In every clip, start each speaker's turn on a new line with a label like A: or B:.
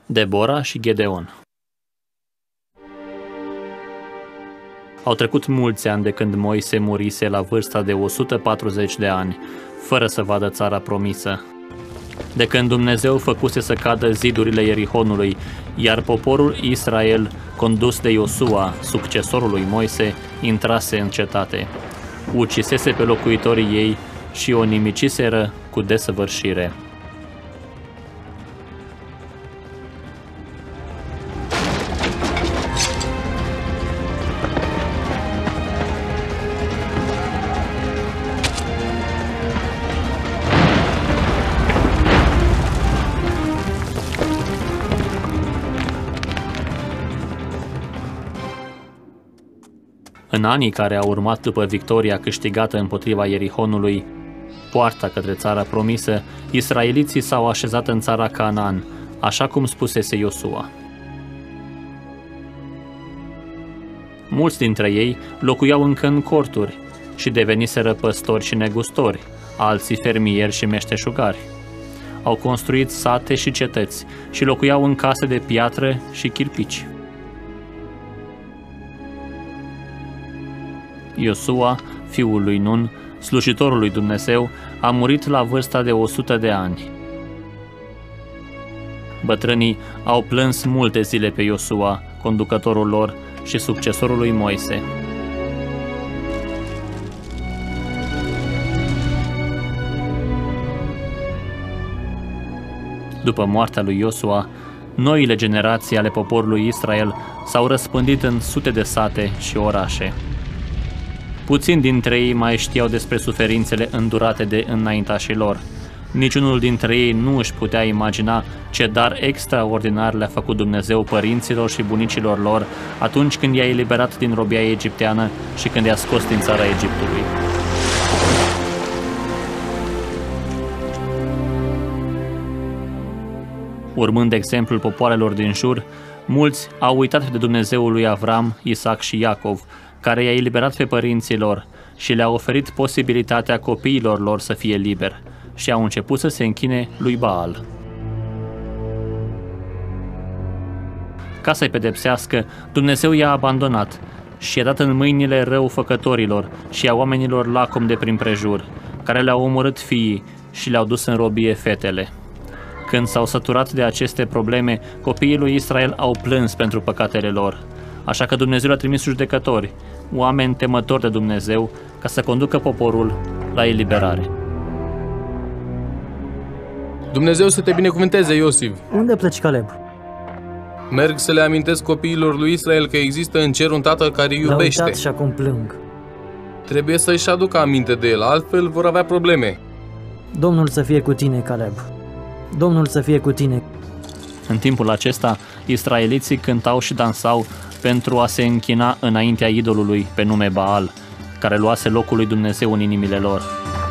A: Debora și Gedeon. Au trecut mulți ani de când Moise murise la vârsta de 140 de ani, fără să vadă țara promisă. De când Dumnezeu făcuse să cadă zidurile Ierihonului, iar poporul Israel, condus de Iosua, succesorul lui Moise, intrase în cetate. Ucisese pe locuitorii ei și o nimiciseră cu desăvârșire. În anii care au urmat după victoria câștigată împotriva Ierihonului, poarta către țara promisă, israeliții s-au așezat în țara Canaan, așa cum spusese Iosua. Mulți dintre ei locuiau încă în corturi și deveniseră păstori și negustori, alții fermieri și meșteșugari. Au construit sate și cetăți și locuiau în case de piatră și chirpici. Iosua, fiul lui Nun, slujitorul lui Dumnezeu, a murit la vârsta de 100 de ani. Bătrânii au plâns multe zile pe Iosua, conducătorul lor și succesorul lui Moise. După moartea lui Iosua, noile generații ale poporului Israel s-au răspândit în sute de sate și orașe. Puțini dintre ei mai știau despre suferințele îndurate de înaintașii lor. Niciunul dintre ei nu își putea imagina ce dar extraordinar le-a făcut Dumnezeu părinților și bunicilor lor atunci când i-a eliberat din robia egipteană și când i-a scos din țara Egiptului. Urmând exemplul popoarelor din jur, mulți au uitat de Dumnezeul lui Avram, Isaac și Iacov, care i-a eliberat pe părinții lor și le-a oferit posibilitatea copiilor lor să fie liberi și au început să se închine lui Baal. Ca să-i pedepsească, Dumnezeu i-a abandonat și i-a dat în mâinile răufăcătorilor și a oamenilor lacom de prin prejur, care le-au omorât fiii și le-au dus în robie fetele. Când s-au săturat de aceste probleme, copiii lui Israel au plâns pentru păcatele lor. Așa că Dumnezeu a trimis judecători, oameni temători de Dumnezeu, ca să conducă poporul la eliberare.
B: Dumnezeu să te binecuvânteze, Iosif.
C: Unde pleci, Caleb?
B: Merg să le amintesc copiilor lui Israel că există în cer un tată care îi iubește.
C: L-au uitat și acum plâng.
B: Trebuie să-și aducă aminte de el, altfel vor avea probleme.
C: Domnul să fie cu tine, Caleb. Domnul să fie cu tine.
A: În timpul acesta, israeliții cântau și dansau pentru a se închina înaintea idolului pe nume Baal, care luase locul lui Dumnezeu în inimile lor.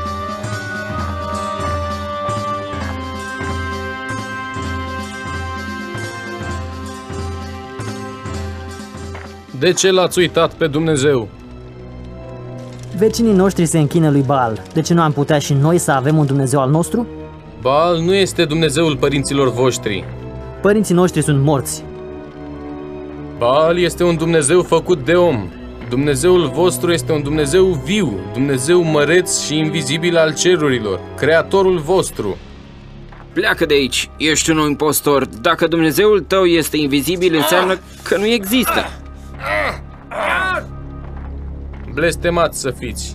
B: De ce l-ați uitat pe Dumnezeu?
C: Vecinii noștri se închină lui Baal. De ce nu am putea și noi să avem un Dumnezeu al nostru?
B: Baal nu este Dumnezeul părinților voștri.
C: Părinții noștri sunt morți.
B: Baal este un Dumnezeu făcut de om. Dumnezeul vostru este un Dumnezeu viu, Dumnezeu măreț și invizibil al cerurilor, Creatorul vostru.
D: Pleacă de aici, ești un impostor. Dacă Dumnezeul tău este invizibil, înseamnă că nu există.
B: Blestemați să fiți.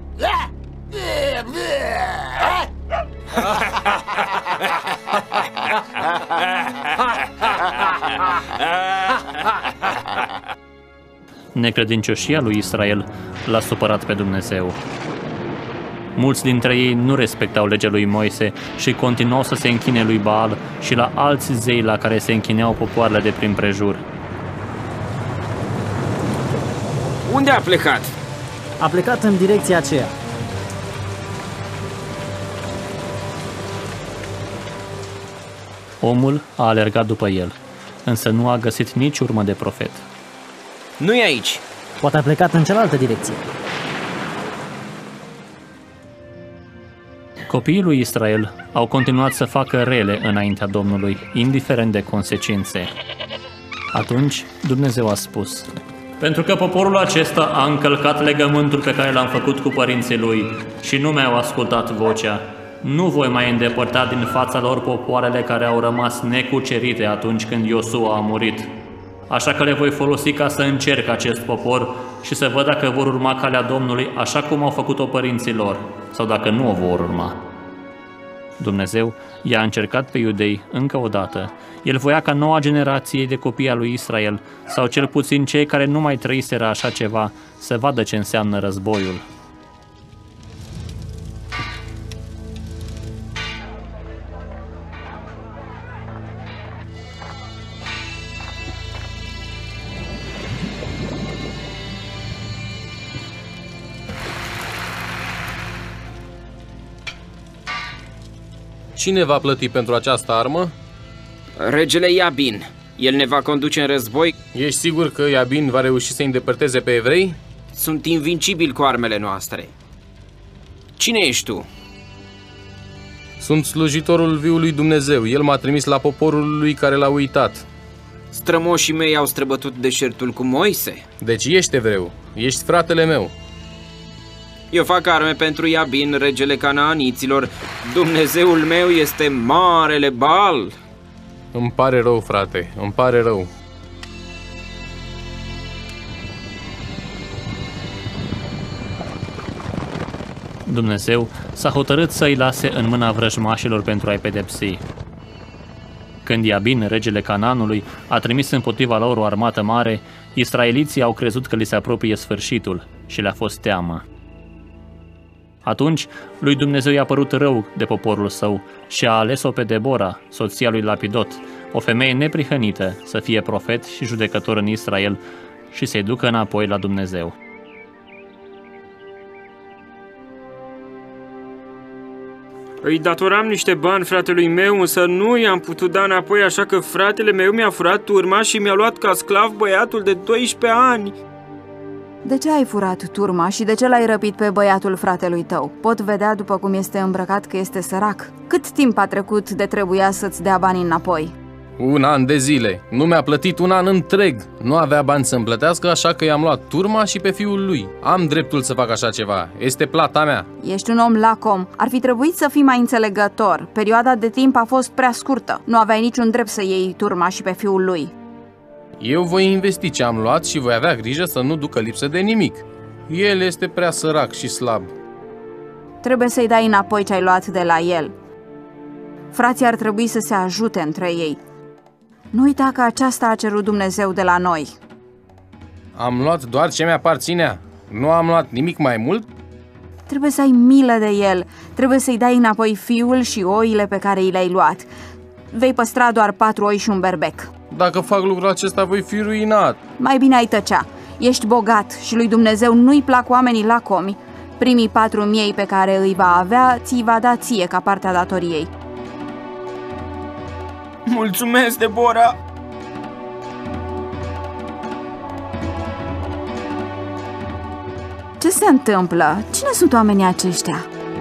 A: Necredincioșia lui Israel l-a supărat pe Dumnezeu. Mulți dintre ei nu respectau legea lui Moise și continuau să se închine lui Baal și la alți zei la care se închineau popoarele de prin prejur.
D: Unde a plecat?
C: A plecat în direcția aceea.
A: Omul a alergat după el, însă nu a găsit nici urmă de profet.
D: Nu e aici.
C: Poate a plecat în cealaltă direcție.
A: Copiii lui Israel au continuat să facă rele înaintea Domnului, indiferent de consecințe. Atunci Dumnezeu a spus: pentru că poporul acesta a încălcat legământul pe care l-am făcut cu părinții lui și nu mi-au ascultat vocea, nu voi mai îndepărta din fața lor popoarele care au rămas necucerite atunci când Iosua a murit. Așa că le voi folosi ca să încerc acest popor și să văd dacă vor urma calea Domnului așa cum au făcut-o părinții lor, sau dacă nu o vor urma. Dumnezeu i-a încercat pe iudei încă o dată. El voia ca noua generație de copii al lui Israel, sau cel puțin cei care nu mai trăiseră așa ceva, să vadă ce înseamnă războiul.
B: Cine va plăti pentru această armă?
D: Regele Iabin. El ne va conduce în război.
B: Ești sigur că Iabin va reuși să-i îndepărteze pe evrei?
D: Sunt invincibili cu armele noastre. Cine ești tu?
B: Sunt slujitorul viului Dumnezeu. El m-a trimis la poporul lui care l-a uitat.
D: Strămoșii mei au străbătut deșertul cu Moise.
B: Deci ești evreu. Ești fratele meu.
D: Eu fac arme pentru Iabin, regele canaaniților. Dumnezeul meu este Marele Baal.
B: Îmi pare rău, frate. Îmi pare rău.
A: Dumnezeu s-a hotărât să îi lase în mâna vrăjmașilor pentru a-i pedepsi. Când Iabin, regele Canaanului, a trimis împotriva lor o armată mare, israeliții au crezut că li se apropie sfârșitul și le-a fost teamă. Atunci, lui Dumnezeu i-a părut rău de poporul său și a ales-o pe Debora, soția lui Lapidot, o femeie neprihănită, să fie profet și judecător în Israel și să-i ducă înapoi la Dumnezeu.
E: Îi datoram niște bani fratelui meu, însă nu i-am putut da înapoi, așa că fratele meu mi-a furat turma și mi-a luat ca sclav băiatul de 12 ani.
F: De ce ai furat turma și de ce l-ai răpit pe băiatul fratelui tău? Pot vedea după cum este îmbrăcat că este sărac. Cât timp a trecut de trebuia să-ți dea banii înapoi?
B: 1 an de zile. Nu mi-a plătit 1 an întreg. Nu avea bani să-mi plătească, așa că i-am luat turma și pe fiul lui. Am dreptul să fac așa ceva. Este plata mea.
F: Ești un om lacom. Ar fi trebuit să fii mai înțelegător. Perioada de timp a fost prea scurtă. Nu aveai niciun drept să iei turma și pe fiul lui.
B: Eu voi investi ce am luat și voi avea grijă să nu ducă lipsă de nimic. El este prea sărac și slab.
F: Trebuie să-i dai înapoi ce ai luat de la el. Frații ar trebui să se ajute între ei. Nu uita că aceasta a cerut Dumnezeu de la noi.
B: Am luat doar ce mi-aparținea. Nu am luat nimic mai mult?
F: Trebuie să ai milă de el. Trebuie să-i dai înapoi fiul și oile pe care i le-ai luat. Vei păstra doar 4 oi și un berbec.
B: Dacă fac lucrul acesta, voi fi ruinat.
F: Mai bine ai tăcea. Ești bogat și lui Dumnezeu nu-i plac oamenii lacomi. Primii 4.000 pe care îi va avea, ți-i va da ție ca partea datoriei.
E: Mulțumesc, Debora!
F: Ce se întâmplă? Cine sunt oamenii aceștia?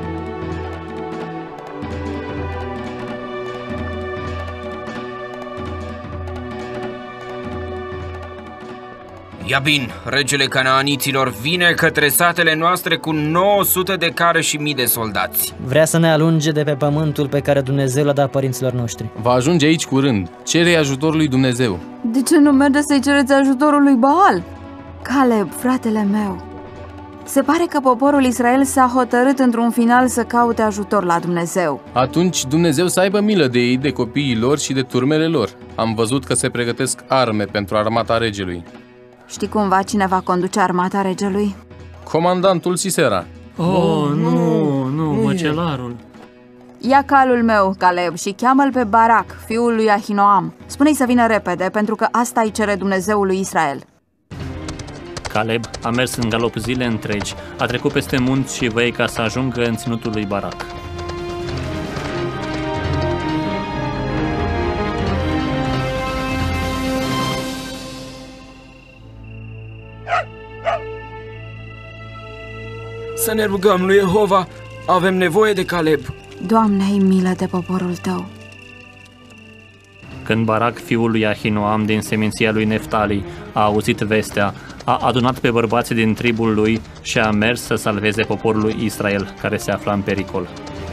D: Iabin, regele canaaniților, vine către satele noastre cu 900 de care și 1000 de soldați.
C: Vrea să ne alunge de pe pământul pe care Dumnezeu l-a dat părinților noștri.
B: Va ajunge aici curând. Cere-i ajutorul lui Dumnezeu.
F: De ce nu merge să-i cereți ajutorul lui Baal? Caleb, fratele meu, se pare că poporul Israel s-a hotărât într-un final să caute ajutor la Dumnezeu.
B: Atunci Dumnezeu să aibă milă de ei, de copiii lor și de turmele lor. Am văzut că se pregătesc arme pentru armata regelui.
F: Știi cumva cine va conduce armata regelui?
B: Comandantul Sisera.
A: Oh, nu, măcelarul.
F: Ia calul meu, Caleb, și cheamă-l pe Barak, fiul lui Ahinoam. Spune-i să vină repede, pentru că asta îi cere Dumnezeul lui Israel.
A: Caleb a mers în galop zile întregi, a trecut peste munți și văi ca să ajungă în ținutul lui Barak.
E: Să ne rugăm lui Jehova
D: Avem nevoie de Caleb.
F: Doamne, ai milă de poporul tău.
A: Când Barac, fiul lui Ahinoam din seminția lui Neftali, a auzit vestea, a adunat pe bărbații din tribul lui și a mers să salveze poporul lui Israel, care se afla în pericol.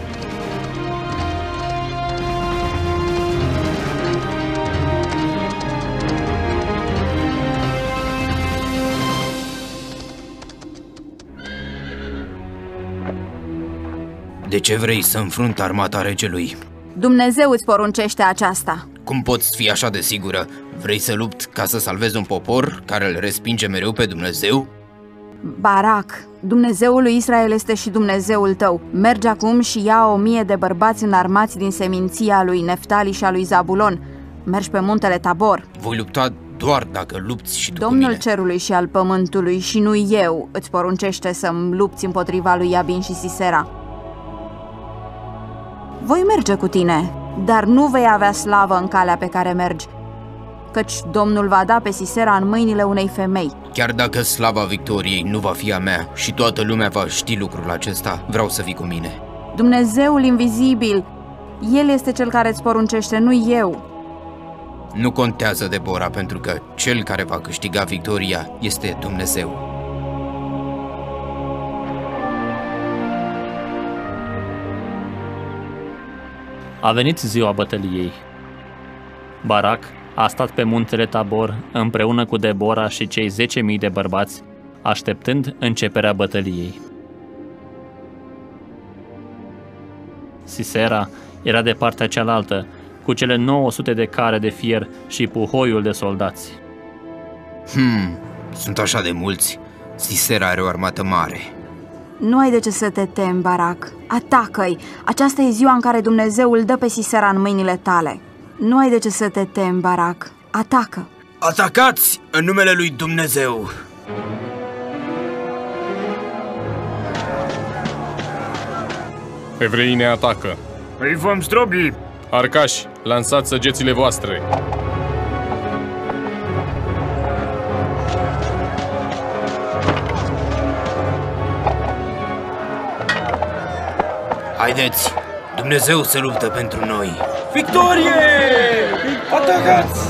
D: De ce vrei să înfrunți armata regelui?
F: Dumnezeu îți poruncește aceasta.
D: Cum poți fi așa de sigură? Vrei să lupți ca să salvezi un popor care îl respinge mereu pe Dumnezeu?
F: Barac, Dumnezeul lui Israel este și Dumnezeul tău. Mergi acum și ia 1000 de bărbați înarmați din seminția lui Neftali și a lui Zabulon. Mergi pe muntele Tabor.
D: Voi lupta doar dacă lupți și tu
F: Domnul
D: cu mine.
F: cerului și al pământului și nu eu îți poruncește să-mi lupți împotriva lui Iabin și Sisera. Voi merge cu tine, dar nu vei avea slavă în calea pe care mergi, căci Domnul va da pe Sisera în mâinile unei femei.
D: Chiar dacă slava victoriei nu va fi a mea și toată lumea va ști lucrul acesta, vreau să vii cu mine.
F: Dumnezeul invizibil, El este cel care îți poruncește, nu eu.
D: Nu contează, Debora, pentru că cel care va câștiga victoria este Dumnezeu.
A: A venit ziua bătăliei. Barac a stat pe muntele Tabor împreună cu Debora și cei 10.000 de bărbați, așteptând începerea bătăliei. Sisera era de partea cealaltă, cu cele 900 de care de fier și puhoiul de soldați.
D: Sunt așa de mulți. Sisera are o armată mare.
F: Nu ai de ce să te temi, Barac. Atacă-i! Aceasta e ziua în care Dumnezeu îl dă pe Sisera în mâinile tale. Nu ai de ce să te temi, Barac. Atacă!
D: Atacați în numele lui Dumnezeu!
B: Evreii ne atacă.
E: Îi vom zdrobi!
B: Arcași, lansați săgețile voastre.
D: Haideți! Dumnezeu se luptă pentru noi!
E: Victorie! Atacați!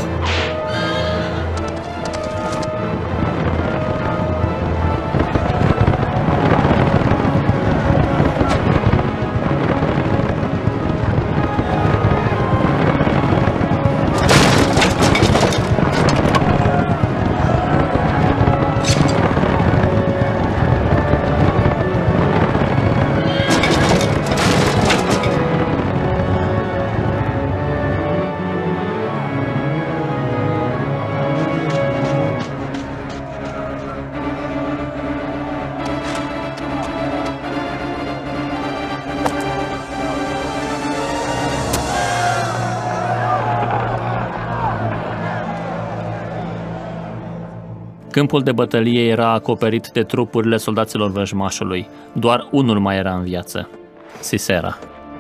A: Câmpul de bătălie era acoperit de trupurile soldaților vrăjmașului. Doar unul mai era în viață, Sisera.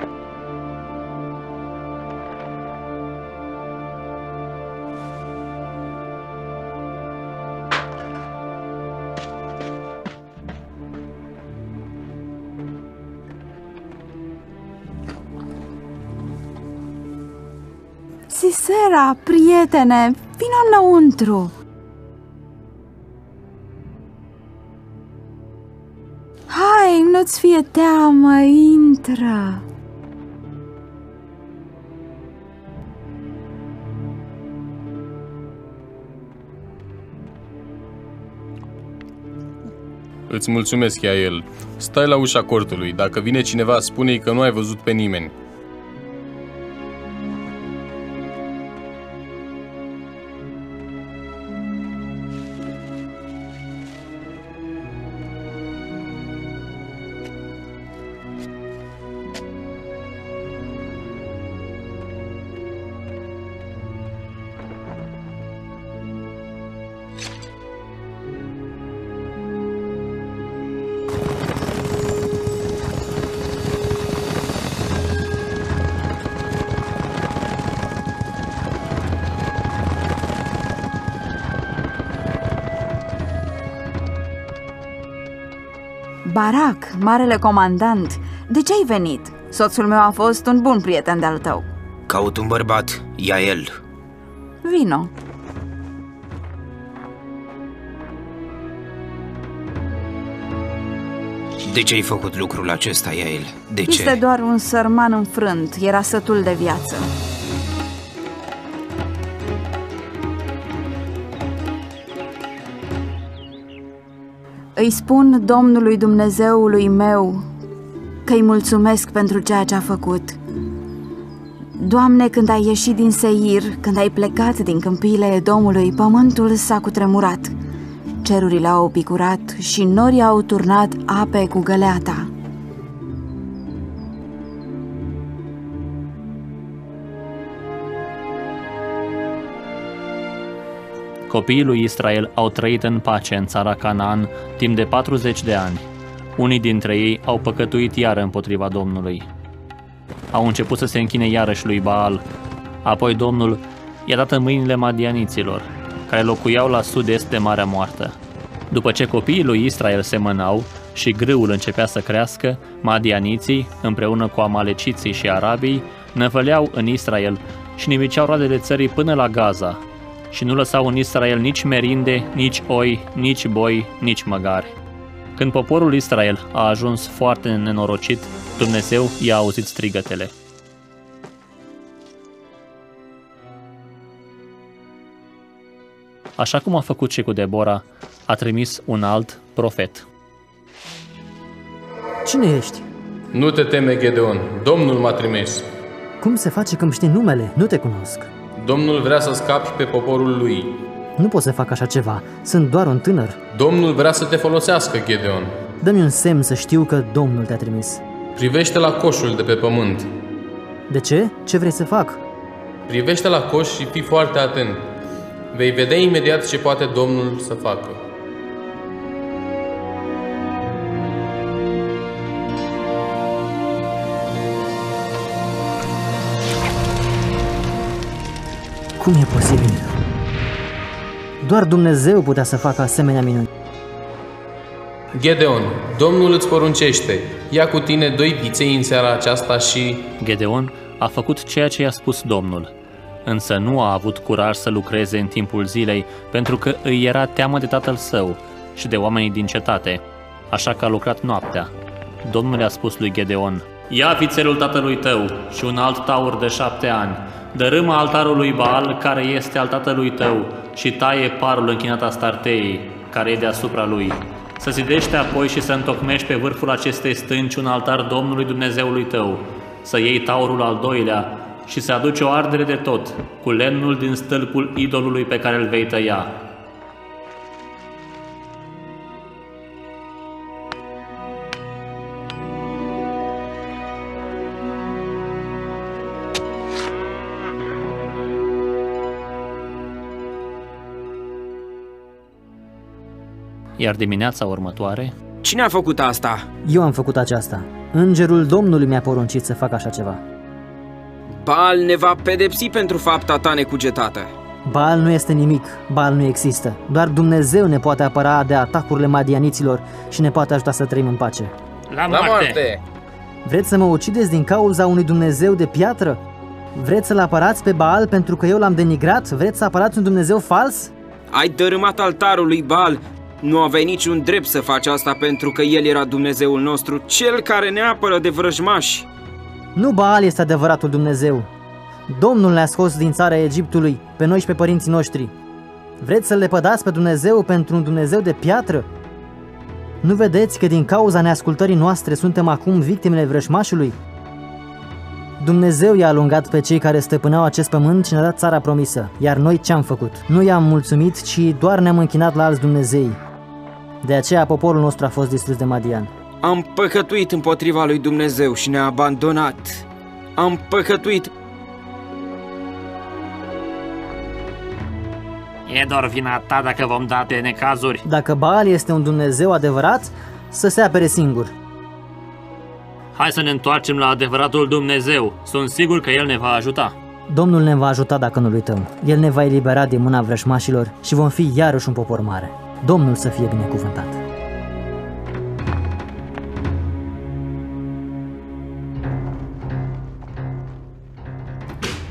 F: Sisera, prietene, vino înăuntru! Hai, nu-ți fie teamă, intră!
B: Îți mulțumesc, Iael. Stai la ușa cortului. Dacă vine cineva, spune-i că nu ai văzut pe nimeni.
F: Barac, marele comandant, De ce ai venit? Soțul meu a fost un bun prieten de-al tău.
D: Caut un bărbat, Iael.
F: Vino.
D: De ce ai făcut lucrul acesta, Iael? De ce?
F: Este doar un sărman înfrânt, era sătul de viață. Îi spun Domnului Dumnezeului meu că îi mulțumesc pentru ceea ce a făcut. Doamne, când ai ieșit din Seir, când ai plecat din câmpiile Edomului, pământul s-a cutremurat, cerurile au picurat și norii au turnat ape cu găleata.
A: Copiii lui Israel au trăit în pace în țara Canaan timp de 40 de ani. Unii dintre ei au păcătuit iară împotriva Domnului. Au început să se închine iarăși lui Baal. Apoi Domnul i-a dat în mâinile madianiților, care locuiau la sud-est de Marea Moartă. După ce copiii lui Israel semănau și grâul începea să crească, madianiții, împreună cu amaleciții și arabii, năvăleau în Israel și nimiceau roadele țării până la Gaza, și nu lăsau în Israel nici merinde, nici oi, nici boi, nici măgari. Când poporul Israel a ajuns foarte nenorocit, Dumnezeu i-a auzit strigătele. Așa cum a făcut și cu Debora, a trimis un alt profet.
C: Cine ești?
B: Nu te teme, Gedeon, Domnul m-a trimis.
C: Cum se face că îmi știi numele? Nu te cunosc.
B: Domnul vrea să scapi pe poporul lui.
C: Nu pot să fac așa ceva. Sunt doar un tânăr.
B: Domnul vrea să te folosească, Gedeon.
C: Dă-mi un semn să știu că Domnul te-a trimis.
B: Privește la coșul de pe pământ.
C: De ce? Ce vrei să fac?
B: Privește la coș și fii foarte atent. Vei vedea imediat ce poate Domnul să facă.
C: Cum e posibil? Doar Dumnezeu putea să facă asemenea minuni.
B: Gedeon, Domnul îți poruncește, ia cu tine 2 viței în seara aceasta și...
A: Gedeon a făcut ceea ce i-a spus Domnul, însă nu a avut curaj să lucreze în timpul zilei, pentru că îi era teamă de tatăl său și de oamenii din cetate, așa că a lucrat noaptea. Domnul i-a spus lui Gedeon: ia vițelul tatălui tău și un alt taur de 7 ani, dărâmă altarul lui Baal, care este al tatălui tău, și taie parul închinat Astarteei, care e deasupra lui. Să zidește apoi și să întocmești pe vârful acestei stânci un altar Domnului Dumnezeului tău, să iei taurul al doilea și să aduci o ardere de tot, cu lemnul din stâlpul idolului pe care îl vei tăia. Iar dimineața următoare...
D: Cine a făcut asta?
C: Eu am făcut aceasta. Îngerul Domnului mi-a poruncit să fac așa ceva.
D: Baal ne va pedepsi pentru fapta ta necugetată.
C: Baal nu este nimic, Baal nu există. Doar Dumnezeu ne poate apăra de atacurile madianiților și ne poate ajuta să trăim în pace.
A: La moarte!
C: Vreți să mă ucideți din cauza unui Dumnezeu de piatră? Vreți să-l apărați pe Baal pentru că eu l-am denigrat? Vreți să apărați un Dumnezeu fals?
D: Ai dărâmat altarul lui Baal. Nu aveai niciun drept să faci asta, pentru că El era Dumnezeul nostru, Cel care ne apără de vrăjmași.
C: Nu Baal este adevăratul Dumnezeu. Domnul ne-a scos din țara Egiptului, pe noi și pe părinții noștri. Vreți să-L lepădați pe Dumnezeu pentru un Dumnezeu de piatră? Nu vedeți că din cauza neascultării noastre suntem acum victimele vrăjmașului? Dumnezeu i-a alungat pe cei care stăpâneau acest pământ și ne-a dat țara promisă. Iar noi ce-am făcut? Nu i-am mulțumit, ci doar ne-am închinat la alți Dumnezei. De aceea poporul nostru a fost distrus de Madian.
D: Am păcătuit împotriva lui Dumnezeu și ne-a abandonat. Am păcătuit.
A: E doar vina ta dacă vom da de necazuri.
C: Dacă Baal este un Dumnezeu adevărat, să se apere singur.
A: Hai să ne întoarcem la adevăratul Dumnezeu. Sunt sigur că El ne va ajuta.
C: Domnul ne va ajuta dacă nu-L uităm. El ne va elibera din mâna vrăjmașilor și vom fi iarăși un popor mare. Domnul să fie binecuvântat.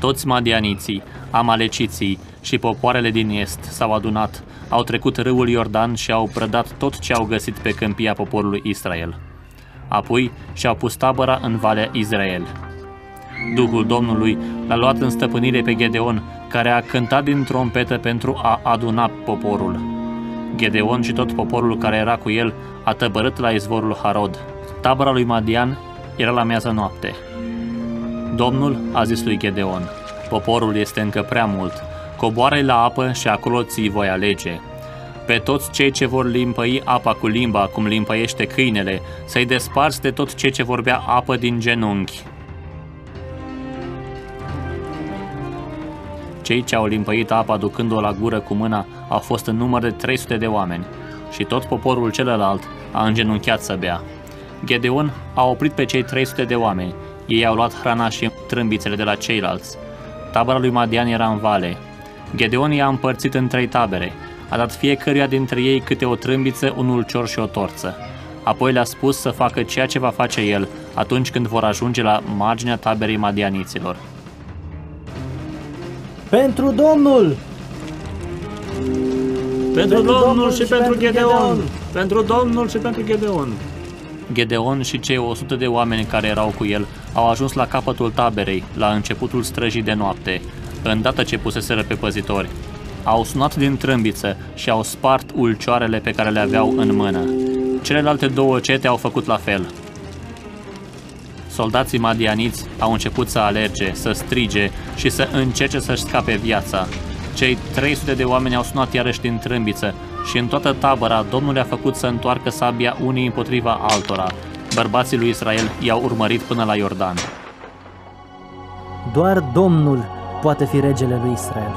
A: Toți madianiții, amaleciții și popoarele din est s-au adunat, au trecut râul Iordan și au prădat tot ce au găsit pe câmpia poporului Israel. Apoi și-au pus tabăra în Valea Izrael. Duhul Domnului l-a luat în stăpânire pe Gedeon, care a cântat din trompetă pentru a aduna poporul. Gedeon și tot poporul care era cu el a tăbărât la izvorul Harod. Tabăra lui Madian era la miază noapte. Domnul a zis lui Gedeon: poporul este încă prea mult, coboară-i la apă și acolo ți-i voi alege. Pe toți cei ce vor limpăi apa cu limba, cum limpăiește câinele, să-i desparți de tot cei ce vorbea apă din genunchi. Cei ce au limpăit apa ducând-o la gură cu mâna au fost în număr de 300 de oameni și tot poporul celălalt a îngenunchiat să bea. Gedeon a oprit pe cei 300 de oameni. Ei au luat hrana și trâmbițele de la ceilalți. Tabăra lui Madian era în vale. Gedeon i-a împărțit în 3 tabere. A dat fiecăruia dintre ei câte o trâmbiță, un ulcior și o torță. Apoi le-a spus să facă ceea ce va face el atunci când vor ajunge la marginea taberei madianiților.
C: Pentru Domnul!
A: Pentru Domnul și pentru Gedeon! Pentru Domnul și pentru Gedeon! Gedeon și cei 100 de oameni care erau cu el au ajuns la capătul taberei, la începutul străjii de noapte, îndată ce puseseră pe păzitori. Au sunat din trâmbiță și au spart ulcioarele pe care le aveau în mână. Celelalte 2 cete au făcut la fel. Soldații madianiți au început să alerge, să strige și să încerce să-și scape viața. Cei 300 de oameni au sunat iarăși din trâmbiță și în toată tabăra Domnul le-a făcut să întoarcă sabia unii împotriva altora. Bărbații lui Israel i-au urmărit până la Iordan.
C: Doar Domnul poate fi regele lui Israel.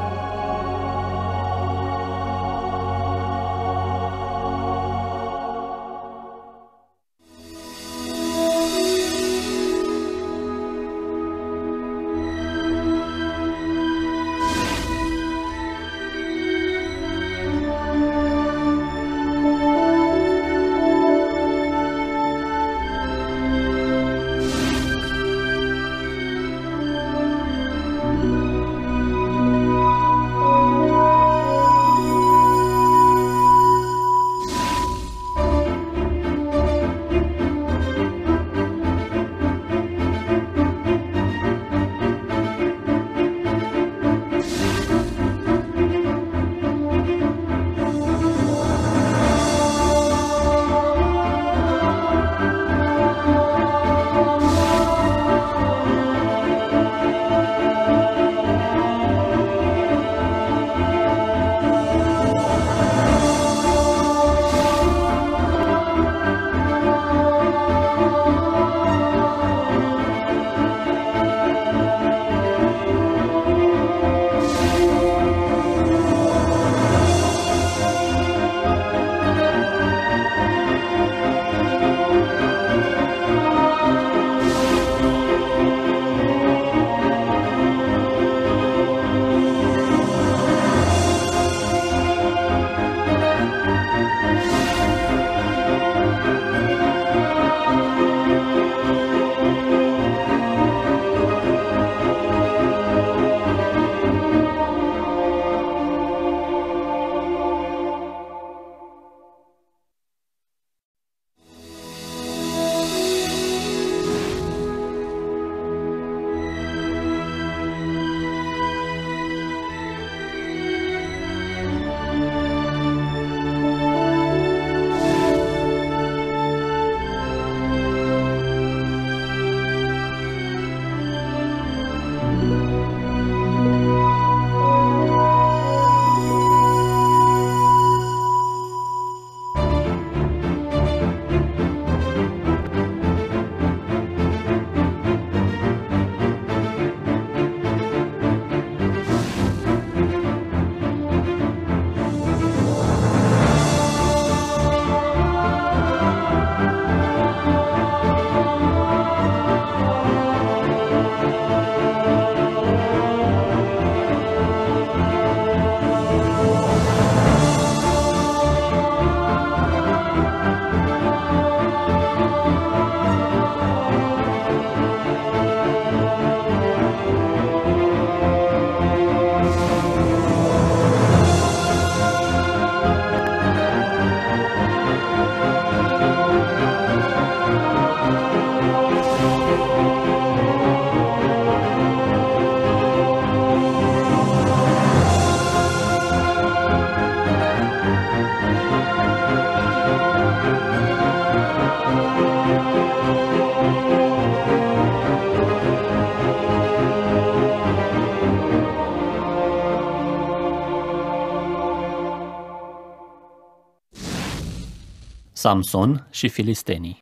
A: Samson și filistenii.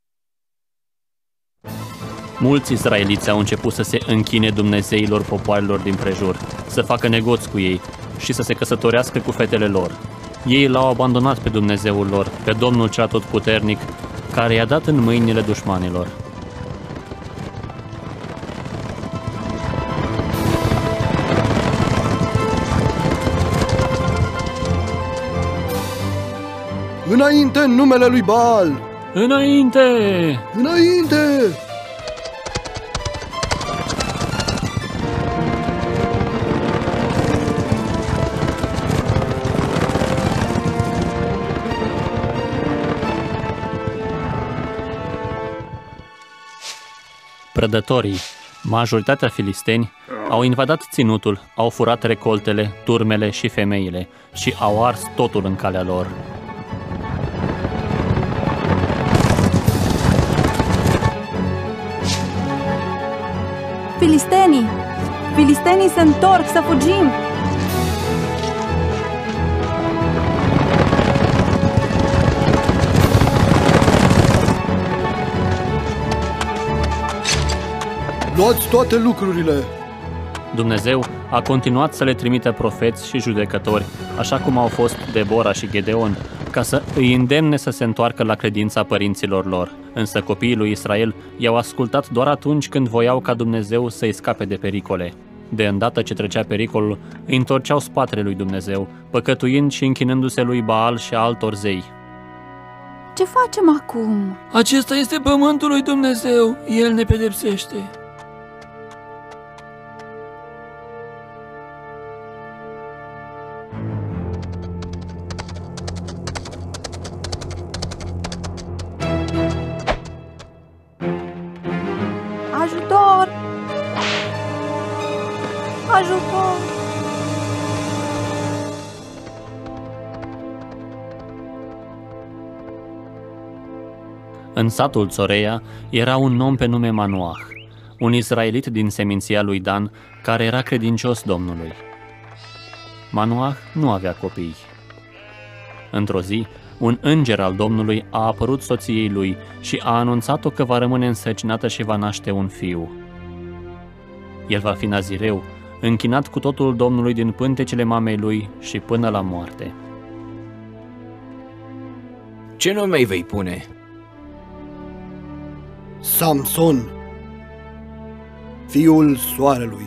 A: Mulți israeliți au început să se închine dumnezeilor popoarelor din prejur, să facă negoți cu ei și să se căsătorească cu fetele lor. Ei l-au abandonat pe Dumnezeul lor, pe Domnul cel Atotputernic, care i-a dat în mâinile dușmanilor.
G: Înainte în numele lui Baal!
A: Înainte!
G: Înainte!
A: Prădătorii, majoritatea filisteni, au invadat ținutul, au furat recoltele, turmele și femeile și au ars totul în calea lor.
F: Filistenii! Filistenii se întorc, să fugim!
G: Luați toate lucrurile!
A: Dumnezeu a continuat să le trimită profeți și judecători, așa cum au fost Debora și Gedeon, ca să îi îndemne să se întoarcă la credința părinților lor. Însă copiii lui Israel i-au ascultat doar atunci când voiau ca Dumnezeu să-i scape de pericole. De îndată ce trecea pericolul, îi întorceau spatele lui Dumnezeu, păcătuind și închinându-se lui Baal și altor zei.
F: Ce facem acum?
H: Acesta este pământul lui Dumnezeu, El ne pedepsește.
F: Ajutor! Ajutor!
A: În satul Țoreia era un om pe nume Manoah, un izraelit din seminția lui Dan, care era credincios Domnului. Manoah nu avea copii. Într-o zi, un înger al Domnului a apărut soției lui și a anunțat-o că va rămâne însărcinată și va naște un fiu. El va fi nazireu, închinat cu totul Domnului din pântecele mamei lui și până la moarte.
D: Ce nume îi vei pune?
G: Samson, fiul soarelui.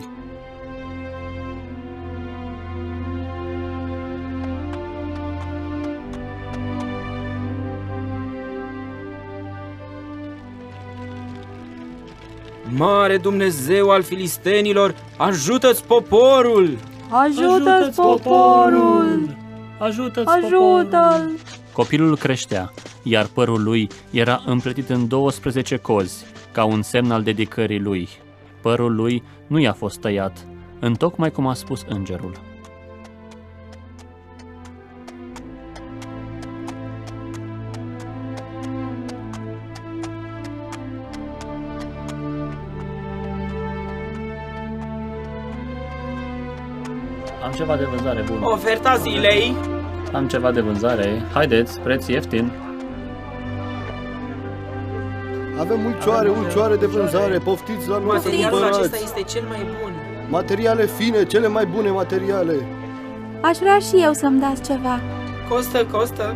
D: Mare Dumnezeu al filistenilor, ajută-ți poporul!
F: Ajută-ți poporul! Ajută-l!
A: Copilul creștea, iar părul lui era împletit în 12 cozi, ca un semn al dedicării lui. Părul lui nu i-a fost tăiat, întocmai cum a spus îngerul. Am ceva de vânzare bună.
D: Oferta zilei!
A: Am ceva de vânzare. Haideți, preț ieftin.
G: Avem ulcioare de vânzare, poftiți la noi.
D: Materialul acesta este cel mai bun.
G: Materiale fine, cele mai bune materiale.
F: Aș vrea și eu să-mi dați ceva.
D: Costă.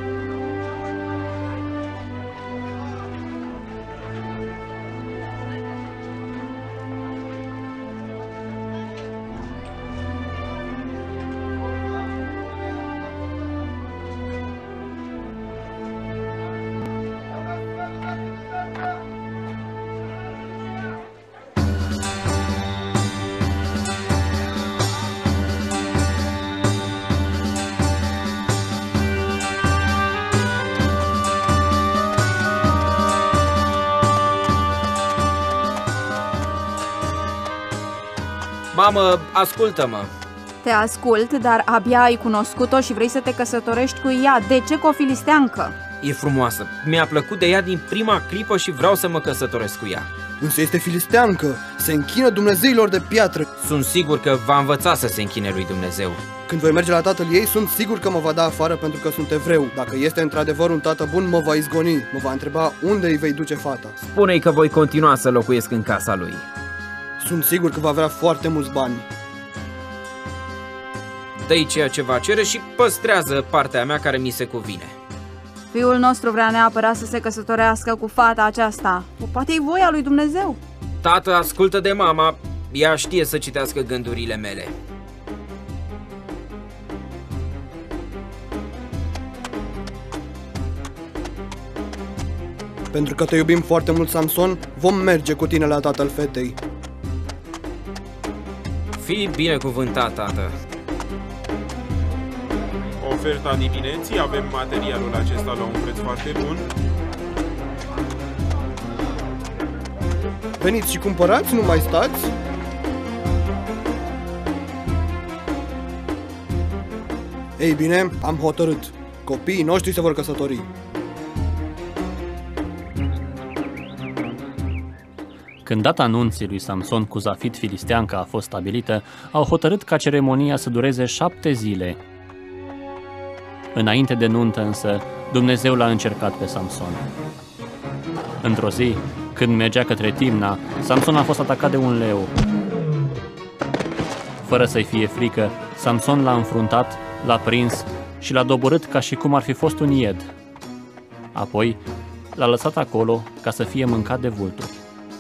D: Mamă, ascultă-mă!
F: Te ascult, dar abia ai cunoscut-o și vrei să te căsătorești cu ea. De ce cu o filisteancă?
D: E frumoasă. Mi-a plăcut de ea din prima clipă și vreau să mă căsătoresc cu ea.
G: Însă este filisteancă, se închină dumnezeilor de piatră.
D: Sunt sigur că va învăța să se închine lui Dumnezeu.
G: Când voi merge la tatăl ei, sunt sigur că mă va da afară pentru că sunt evreu. Dacă este într-adevăr un tată bun, mă va izgoni. Mă va întreba unde îi vei duce fata.
D: Spune-i că voi continua să locuiesc în casa lui.
G: Sunt sigur că va avea foarte mulți bani.
D: Dă-i ceea ce va cere și păstrează partea mea care mi se cuvine.
F: Fiul nostru vrea neapărat să se căsătorească cu fata aceasta. Poate-i voia lui Dumnezeu.
D: Tată, ascultă de mama, ea știe să citească gândurile mele.
G: Pentru că te iubim foarte mult, Samson, vom merge cu tine la tatăl fetei.
D: Fii binecuvântat, tată.
I: Oferta dimineții, avem materialul acesta la un preț foarte bun.
G: Veniți și cumpărați, nu mai stați? Ei bine, am hotărât. Copiii noștri se vor căsători.
A: Când data anunții lui Samson cu Zafit filisteanca a fost stabilită, au hotărât ca ceremonia să dureze 7 zile. Înainte de nuntă însă, Dumnezeu l-a încercat pe Samson. Într-o zi, când mergea către Timna, Samson a fost atacat de un leu. Fără să-i fie frică, Samson l-a înfruntat, l-a prins și l-a doborât ca și cum ar fi fost un ied. Apoi, l-a lăsat acolo ca să fie mâncat de vulturi.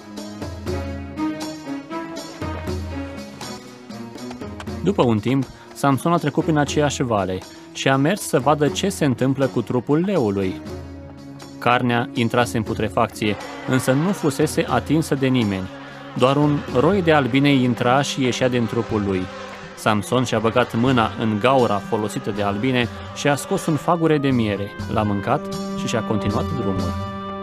A: După un timp, Samson a trecut prin aceeași vale și a mers să vadă ce se întâmplă cu trupul leului. Carnea intrase în putrefacție, însă nu fusese atinsă de nimeni. Doar un roi de albine intra și ieșea din trupul lui. Samson și-a băgat mâna în gaura folosită de albine și a scos un fagure de miere, l-a mâncat și și-a continuat drumul.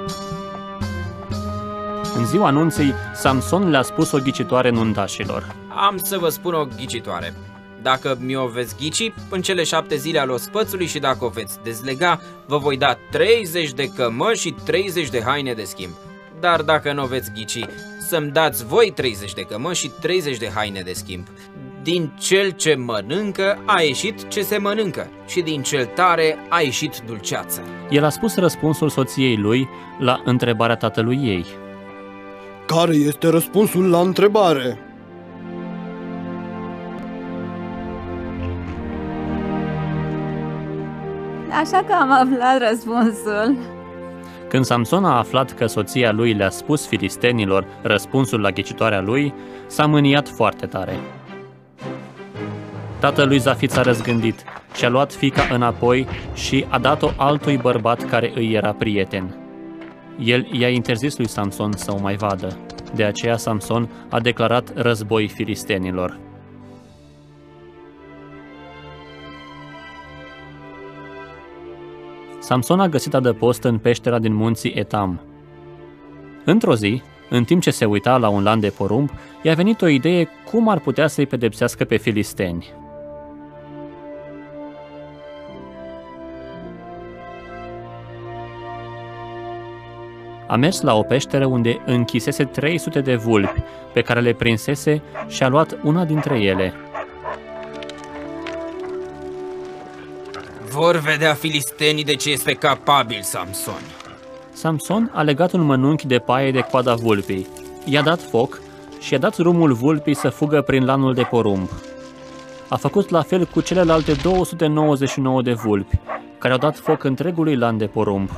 A: În ziua anunții, Samson le-a spus o ghicitoare nuntașilor.
D: Am să vă spun o ghicitoare. Dacă mi-o veți ghici, în cele 7 zile ale ospățului și dacă o veți dezlega, vă voi da 30 de cămăși și 30 de haine de schimb. Dar dacă nu o veți ghici, să-mi dați voi 30 de cămăși și 30 de haine de schimb. Din cel ce mănâncă a ieșit ce se mănâncă și din cel tare a ieșit dulceață.
A: El a spus răspunsul soției lui la întrebarea tatălui ei.
G: Care este răspunsul la întrebare?
F: Așa că am aflat răspunsul.
A: Când Samson a aflat că soția lui le-a spus filistenilor răspunsul la ghicitoarea lui, s-a mâniat foarte tare. Tatălui Zafit s-a răzgândit și a luat fiica înapoi și a dat-o altui bărbat care îi era prieten. El i-a interzis lui Samson să o mai vadă. De aceea Samson a declarat război filistenilor. Samson a găsit adăpost în peștera din munții Etam. Într-o zi, în timp ce se uita la un lan de porumb, i-a venit o idee cum ar putea să-i pedepsească pe filisteni. A mers la o peșteră unde închisese 300 de vulpi, pe care le prinsese și a luat una dintre ele.
D: Vor vedea filistenii de ce este capabil Samson.
A: Samson a legat un mănunchi de paie de coada vulpii, i-a dat foc și i-a dat drumul vulpii să fugă prin lanul de porumb. A făcut la fel cu celelalte 299 de vulpi, care au dat foc întregului lan de porumb.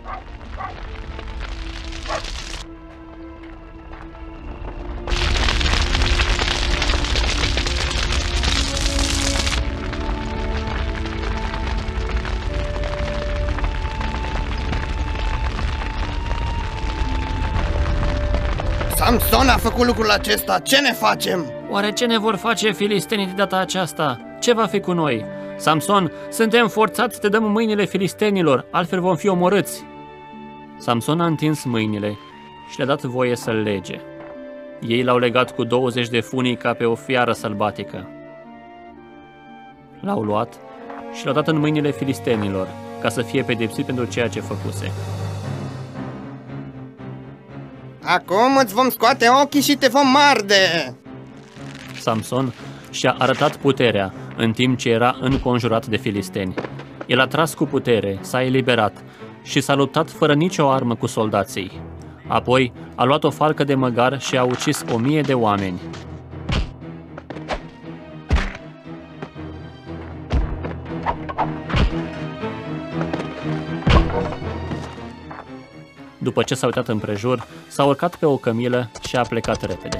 G: Samson a făcut lucrul acesta, ce ne facem?
A: Oare ce ne vor face filistenii de data aceasta? Ce va fi cu noi? Samson, suntem forțați să te dăm mâinile filistenilor, altfel vom fi omorâți. Samson a întins mâinile și le-a dat voie să-l lege. Ei l-au legat cu 20 de funii ca pe o fiară sălbatică. L-au luat și l-au dat în mâinile filistenilor, ca să fie pedepsit pentru ceea ce făcuse.
J: Acum îți vom scoate ochii și te vom arde!
A: Samson și-a arătat puterea în timp ce era înconjurat de filisteni. El a tras cu putere, s-a eliberat și s-a luptat fără nicio armă cu soldații. Apoi a luat o falcă de măgar și a ucis 1000 de oameni. După ce s-a uitat împrejur, s-a urcat pe o cămilă și a plecat repede.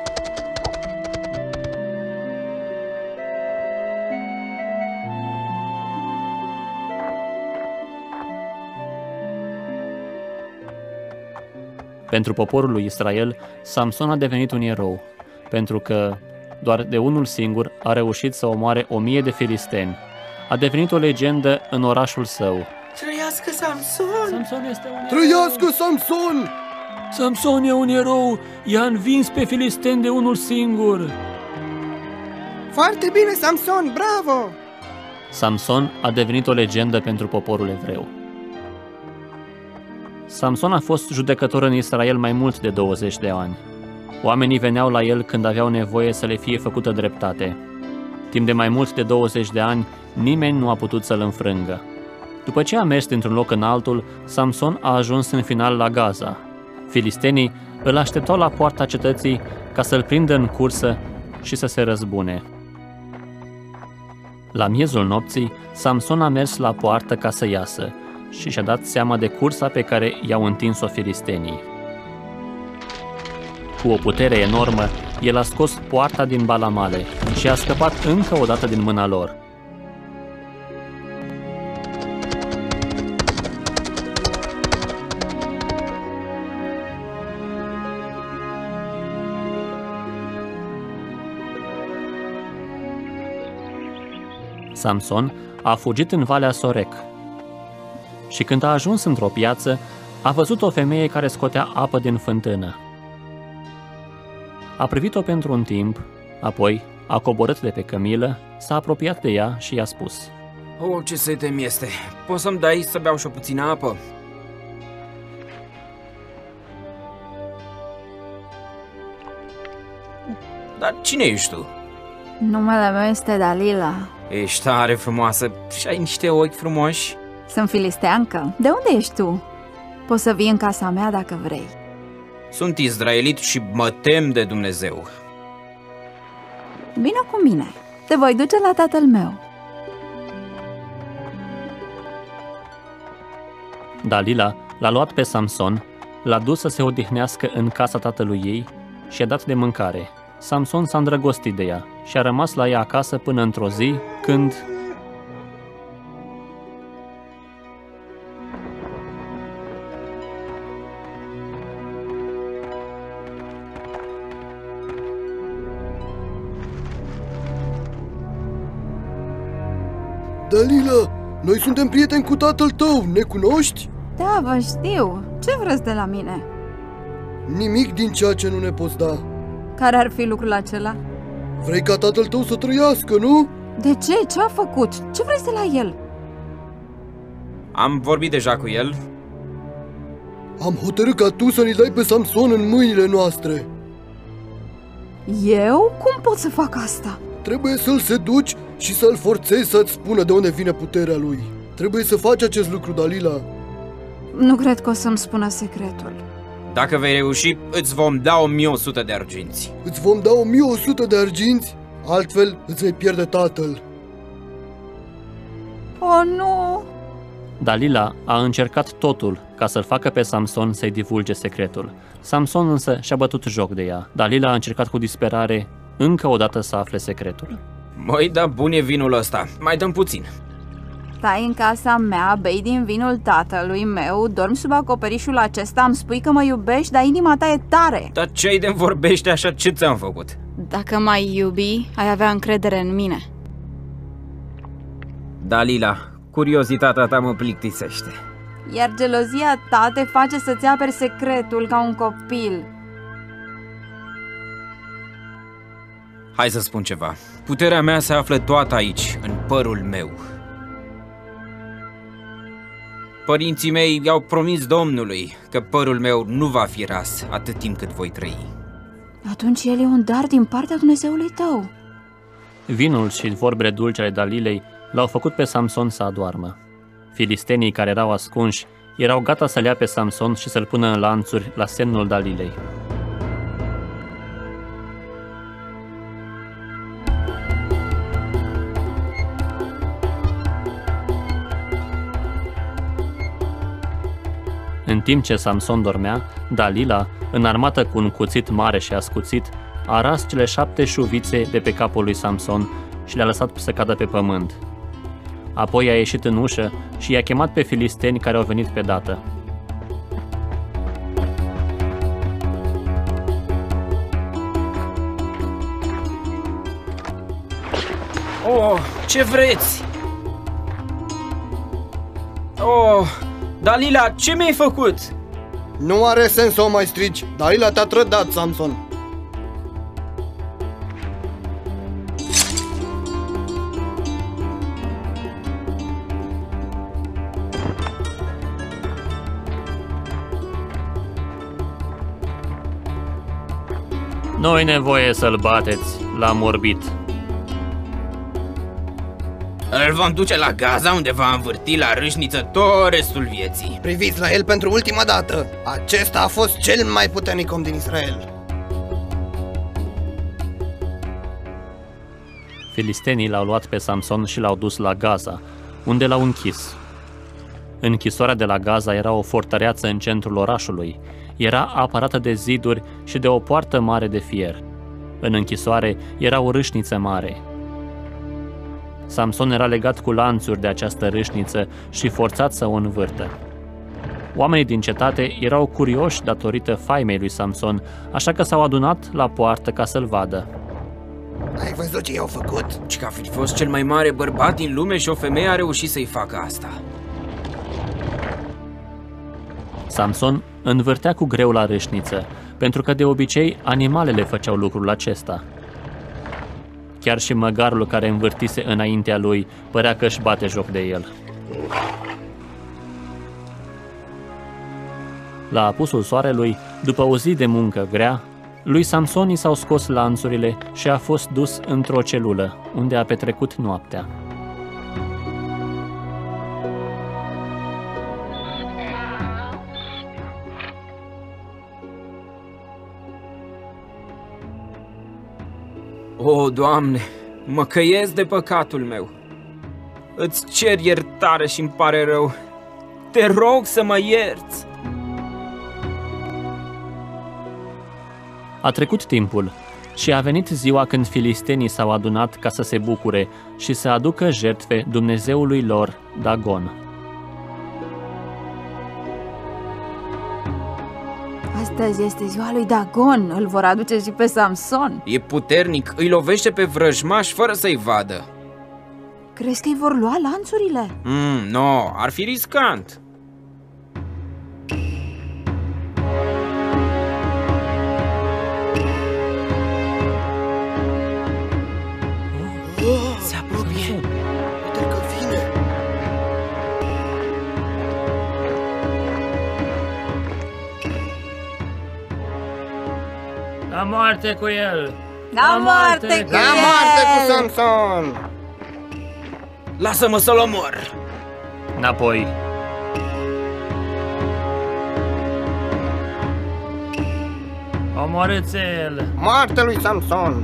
A: Pentru poporul lui Israel, Samson a devenit un erou, pentru că doar de unul singur a reușit să omoare 1000 de filisteni. A devenit o legendă în orașul său.
H: Trăiască Samson! Samson este un
G: Trăiască Samson!
H: Samson e un erou! I-a învins pe filisteni de unul singur!
J: Foarte bine, Samson! Bravo!
A: Samson a devenit o legendă pentru poporul evreu. Samson a fost judecător în Israel mai mult de 20 de ani. Oamenii veneau la el când aveau nevoie să le fie făcută dreptate. Timp de mai mult de 20 de ani, nimeni nu a putut să-l înfrângă. După ce a mers dintr-un loc în altul, Samson a ajuns în final la Gaza. Filistenii îl așteptau la poarta cetății ca să-l prindă în cursă și să se răzbune. La miezul nopții, Samson a mers la poartă ca să iasă și și-a dat seama de cursa pe care i-au întins-o filistenii. Cu o putere enormă, el a scos poarta din balamale și a scăpat încă o dată din mâna lor. Samson a fugit în Valea Sorec și când a ajuns într-o piață, a văzut o femeie care scotea apă din fântână. A privit-o pentru un timp, apoi a coborât de pe cămilă, s-a apropiat de ea și i-a spus:
D: "Oh, ce sete mi este! Poți să-mi dai să beau și o puțină apă?" Dar cine ești tu?
F: Numele meu este Dalila.
D: Ești tare frumoasă și ai niște ochi frumoși.
F: Sunt filisteancă. De unde ești tu? Poți să vii în casa mea dacă vrei.
D: Sunt izraelit și mă tem de Dumnezeu.
F: Vino cu mine. Te voi duce la tatăl meu.
A: Dalila l-a luat pe Samson, l-a dus să se odihnească în casa tatălui ei și i-a dat de mâncare. Samson s-a îndrăgostit de ea și a rămas la ea acasă până într-o zi când...
G: Dalila, noi suntem prieteni cu tatăl tău, ne cunoști?
F: Da, vă știu. Ce vreți de la mine?
G: Nimic din ceea ce nu ne poți da.
F: Care ar fi lucrul acela?
G: Vrei ca tatăl tău să trăiască, nu?
F: De ce? Ce a făcut? Ce vrei de la el?
D: Am vorbit deja cu el.
G: Am hotărât ca tu să ne dai pe Samson în mâinile noastre.
F: Eu? Cum pot să fac asta?
G: Trebuie să-l seduci și să-l forțezi să-ți spună de unde vine puterea lui. Trebuie să faci acest lucru, Dalila.
F: Nu cred că o să-mi spună secretul.
D: Dacă vei reuși, îți vom da 1100 de arginți.
G: Îți vom da 1100 de arginți? Altfel îți vei pierde tatăl.
F: Oh, nu!
A: Dalila a încercat totul ca să-l facă pe Samson să-i divulge secretul. Samson însă și-a bătut joc de ea. Dalila a încercat cu disperare încă o dată să afle secretul.
D: Măi, da bun e vinul ăsta. Mai dăm puțin.
F: Stai în casa mea, bei din vinul tatălui meu, dormi sub acoperișul acesta, îmi spui că mă iubești, dar inima ta e tare.
D: Dar ce-ai de vorbește așa? Ce ți-am făcut?
F: Dacă m-ai iubi, ai avea încredere în mine.
D: Dalila, curiozitatea ta mă plictisește.
F: Iar gelozia ta te face să-ți aperi secretul ca un copil.
D: Hai să spun ceva. Puterea mea se află toată aici, în părul meu. Părinții mei i-au promis Domnului că părul meu nu va fi ras atât timp cât voi trăi.
F: Atunci el e un dar din partea Dumnezeului tău.
A: Vinul și vorbele dulce ale Dalilei l-au făcut pe Samson să adoarmă. Filistenii care erau ascunși erau gata să-l ia pe Samson și să-l pună în lanțuri la semnul Dalilei. În timp ce Samson dormea, Dalila, înarmată cu un cuțit mare și ascuțit, a ras cele 7 șuvițe de pe capul lui Samson și le-a lăsat să cadă pe pământ. Apoi a ieșit în ușă și i-a chemat pe filisteni care au venit pe dată.
D: Oh, ce vreți? Oh, Dalila, ce mi-ai făcut?
G: Nu are sens să o mai strigi. Dalila te-a trădat, Samson.
A: Nu-i nevoie să-l bateți, l-a morbit.
D: Îl vom duce la Gaza, unde va învârti la râșniță tot restul vieții.
J: Priviți la el pentru ultima dată. Acesta a fost cel mai puternic om din Israel.
A: Filistenii l-au luat pe Samson și l-au dus la Gaza, unde l-au închis. Închisoarea de la Gaza era o fortăreață în centrul orașului. Era apărată de ziduri și de o poartă mare de fier. În închisoare era o râșniță mare. Samson era legat cu lanțuri de această râșniță și forțat să o învârtă. Oamenii din cetate erau curioși datorită faimei lui Samson, așa că s-au adunat la poartă ca să-l vadă.
J: Ai văzut ce i-au făcut?
D: Și că a fi fost cel mai mare bărbat din lume și o femeie a reușit să-i facă asta.
A: Samson învârtea cu greu la râșniță, pentru că de obicei animalele făceau lucrul acesta. Chiar și măgarul care învârtise înaintea lui părea că își bate joc de el. La apusul soarelui, după o zi de muncă grea, lui Samson i s-au scos lanțurile și a fost dus într-o celulă, unde a petrecut noaptea.
D: O, Doamne, mă căiesc de păcatul meu. Îți cer iertare și îmi pare rău. Te rog să mă ierți.
A: A trecut timpul și a venit ziua când filistenii s-au adunat ca să se bucure și să aducă jertfe Dumnezeului lor, Dagon.
F: Astăzi este ziua lui Dagon, îl vor aduce și pe Samson.
D: E puternic, îi lovește pe vrăjmași fără să-i vadă.
F: Crezi că îi vor lua lanțurile?
D: Nu, ar fi riscant.
J: Se apropie. Uite că vine.
H: La moarte cu el!
F: La moarte cu
J: La moarte cu Samson!
D: Lasă-mă să-l omor.
A: Înapoi!
H: Omorâți-l!
J: Moarte lui Samson!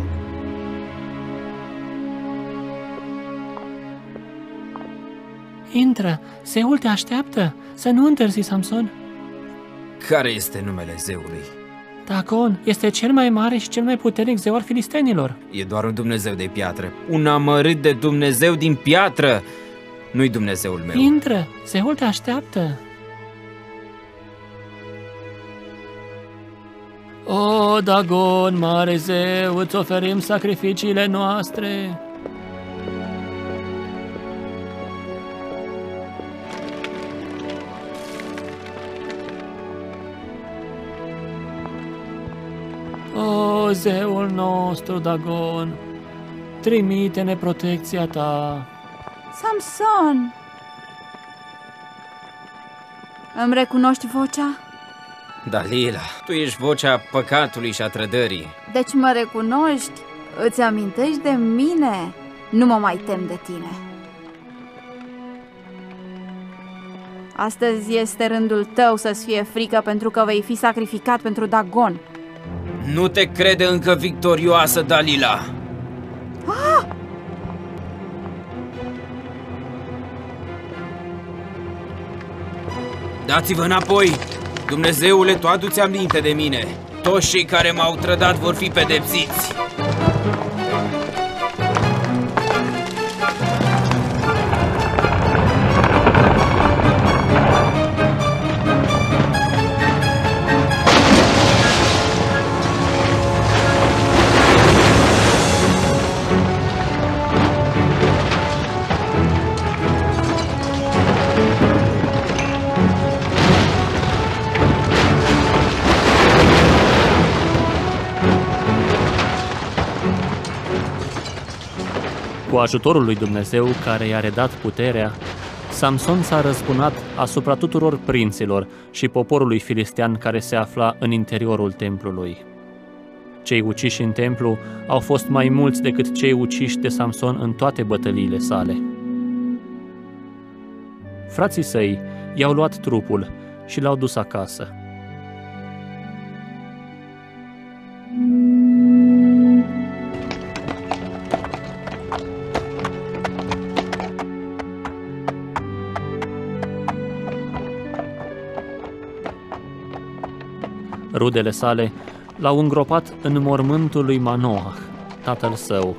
H: Intră! Zeul te așteaptă! Să nu întârzi, Samson!
D: Care este numele zeului?
H: Dagon este cel mai mare și cel mai puternic zeu al filistenilor.
D: E doar un Dumnezeu de piatră. Un amărât de Dumnezeu din piatră. Nu-i Dumnezeul meu.
H: Intră! Zeul te așteaptă! O, Dagon, mare zeu, îți oferim sacrificiile noastre! O, zeul nostru, Dagon, trimite-ne protecția ta!
F: Samson! Îmi recunoști vocea?
D: Dalila, tu ești vocea păcatului și a trădării.
F: Deci mă recunoști? Îți amintești de mine? Nu mă mai tem de tine. Astăzi este rândul tău să-ți fie frică pentru că vei fi sacrificat pentru Dagon.
D: Nu te crede încă victorioasă, Dalila!
F: Ah!
D: Dați-vă înapoi! Dumnezeule, tu adu-ți aminte de mine! Toți cei care m-au trădat vor fi pedepsiți!
A: Cu ajutorul lui Dumnezeu care i-a redat puterea, Samson s-a răzbunat asupra tuturor prinților și poporului filistean care se afla în interiorul templului. Cei uciși în templu au fost mai mulți decât cei uciși de Samson în toate bătăliile sale. Frații săi i-au luat trupul și l-au dus acasă. Rudele sale l-au îngropat în mormântul lui Manoah, tatăl său.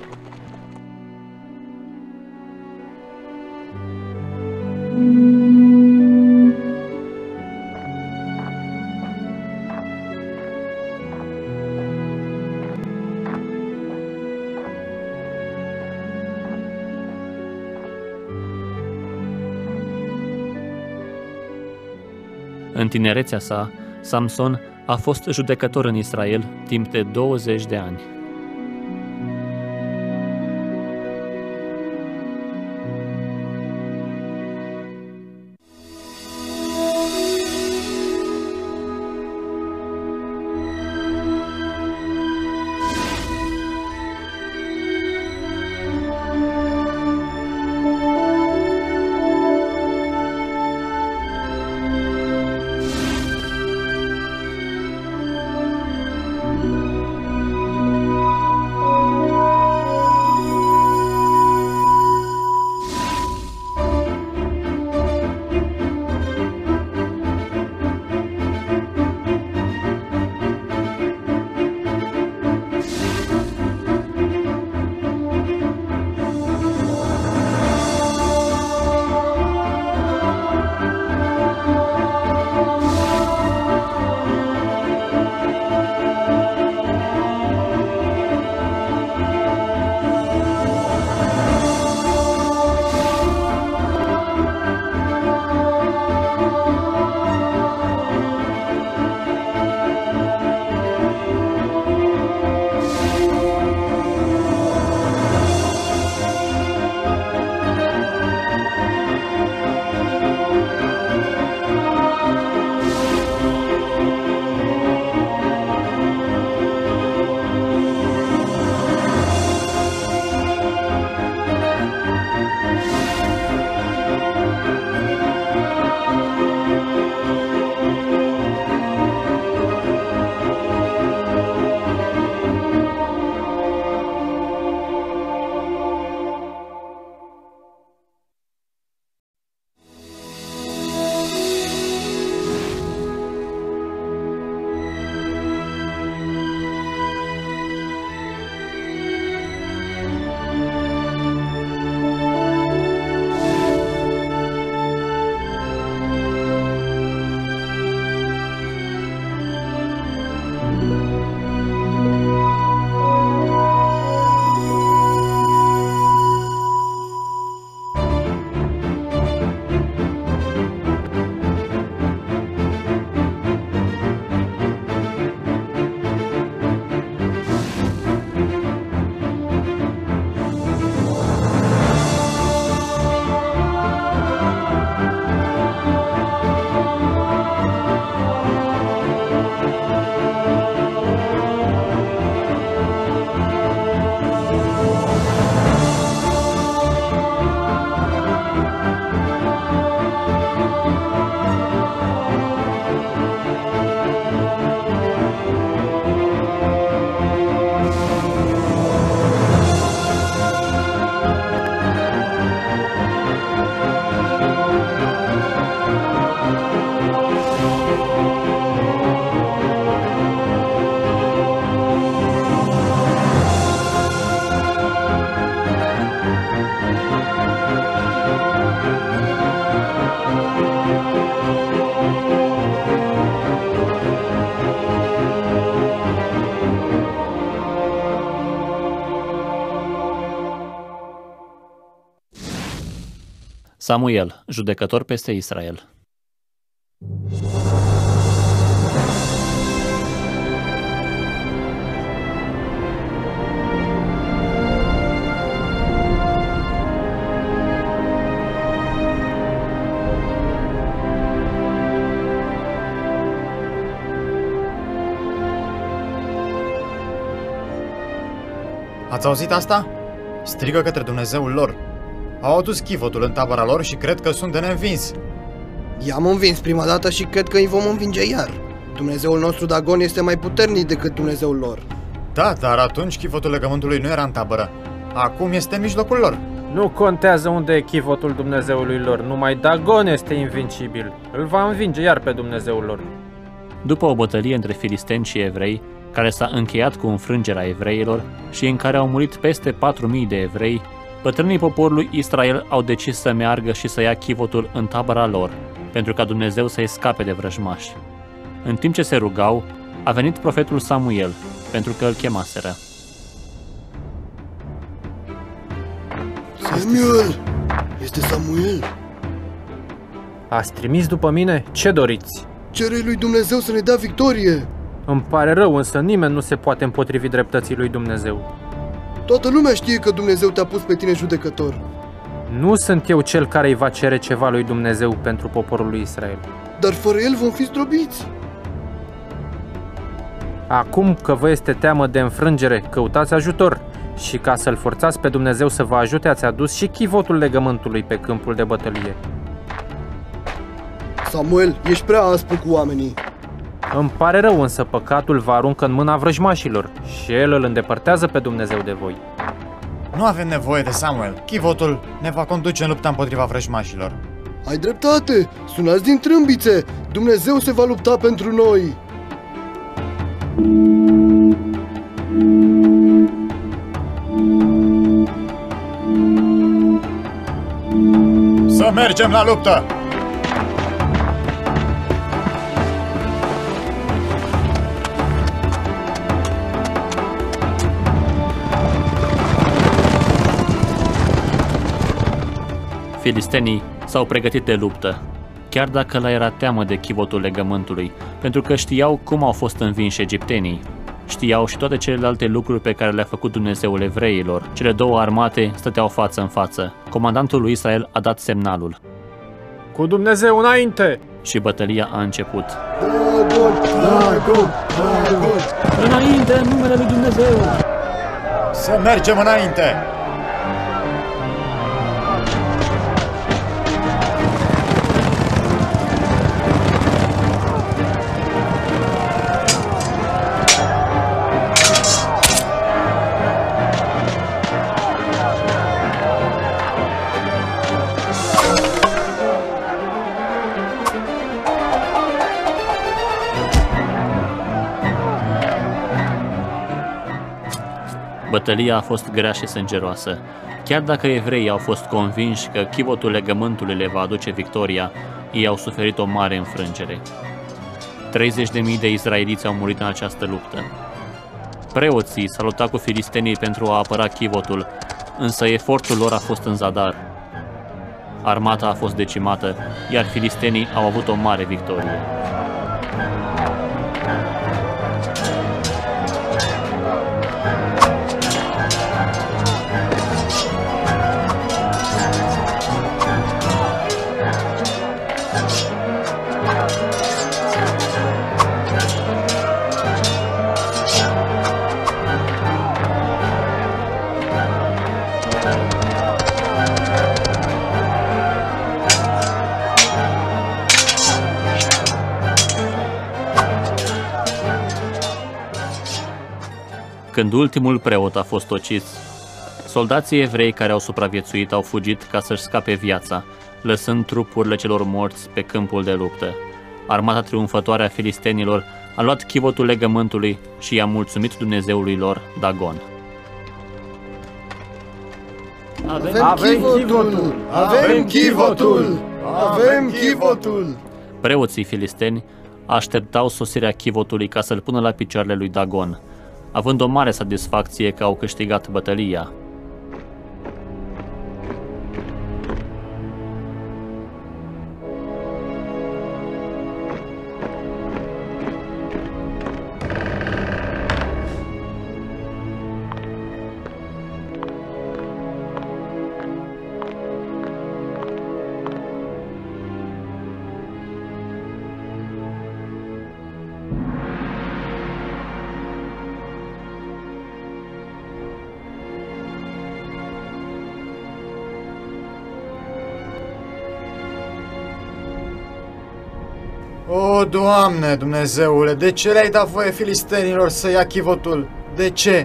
A: În tinerețea sa, Samson a fost judecător în Israel timp de 20 de ani. Samuel, judecător peste Israel.
K: Ați auzit asta? Strigă către Dumnezeul lor. Au adus chivotul în tabăra lor și cred că sunt de neînvins.
G: I-am învins prima dată și cred că îi vom învinge iar. Dumnezeul nostru Dagon este mai puternic decât Dumnezeul lor.
K: Da, dar atunci chivotul legământului nu era în tabără. Acum este în mijlocul lor.
L: Nu contează unde e chivotul Dumnezeului lor, numai Dagon este invincibil. Îl va învinge iar pe Dumnezeul lor.
A: După o bătălie între filisteni și evrei, care s-a încheiat cu înfrângerea evreilor și în care au murit peste 4.000 de evrei, bătrânii poporului Israel au decis să meargă și să ia chivotul în tabăra lor, pentru ca Dumnezeu să-i scape de vrăjmași. În timp ce se rugau, a venit profetul Samuel, pentru că îl chemaseră.
G: Samuel! Este Samuel!
L: Ați trimis după mine? Ce doriți?
G: Cere lui Dumnezeu să ne dea victorie!
L: Îmi pare rău, însă nimeni nu se poate împotrivi dreptății lui Dumnezeu.
G: Toată lumea știe că Dumnezeu te-a pus pe tine judecător.
L: Nu sunt eu cel care îi va cere ceva lui Dumnezeu pentru poporul lui Israel.
G: Dar fără el vom fi zdrobiți.
L: Acum că vă este teamă de înfrângere, căutați ajutor. Și ca să-L forțați pe Dumnezeu să vă ajute, ați adus și chivotul legământului pe câmpul de bătălie.
G: Samuel, ești prea aspru cu oamenii.
L: Îmi pare rău, însă păcatul vă aruncă în mâna vrăjmașilor și el îl îndepărtează pe Dumnezeu de voi.
K: Nu avem nevoie de Samuel. Chivotul ne va conduce în lupta împotriva vrăjmașilor.
G: Ai dreptate! Sunați din trâmbițe! Dumnezeu se va lupta pentru noi!
K: Să mergem la luptă!
A: Filistenii s-au pregătit de luptă, chiar dacă le era teamă de chivotul legământului, pentru că știau cum au fost învinși egiptenii. Știau și toate celelalte lucruri pe care le-a făcut Dumnezeul evreilor. Cele două armate stăteau față în față. Comandantul lui Israel a dat semnalul.
L: Cu Dumnezeu înainte!
A: Și bătălia a început.
G: Dagon! Dagon! Dagon!
H: Înainte, în numele lui Dumnezeu!
K: Să mergem înainte!
A: Bătălia a fost grea și sângeroasă. Chiar dacă evreii au fost convinși că chivotul legământului le va aduce victoria, ei au suferit o mare înfrângere. 30.000 de izraeliți au murit în această luptă. Preoții s-au luptat cu filistenii pentru a apăra chivotul, însă efortul lor a fost în zadar. Armata a fost decimată, iar filistenii au avut o mare victorie. Când ultimul preot a fost ucis, soldații evrei care au supraviețuit au fugit ca să-și scape viața, lăsând trupurile celor morți pe câmpul de luptă. Armata triumfătoare a filistenilor a luat chivotul legământului și i-a mulțumit Dumnezeului lor, Dagon.
G: Avem chivotul! Avem chivotul! Avem chivotul!
A: Preoții filisteni așteptau sosirea chivotului ca să-l pună la picioarele lui Dagon, având o mare satisfacție că au câștigat bătălia.
K: O, Doamne, Dumnezeule, de ce le-ai dat voie filistenilor să ia chivotul? De ce?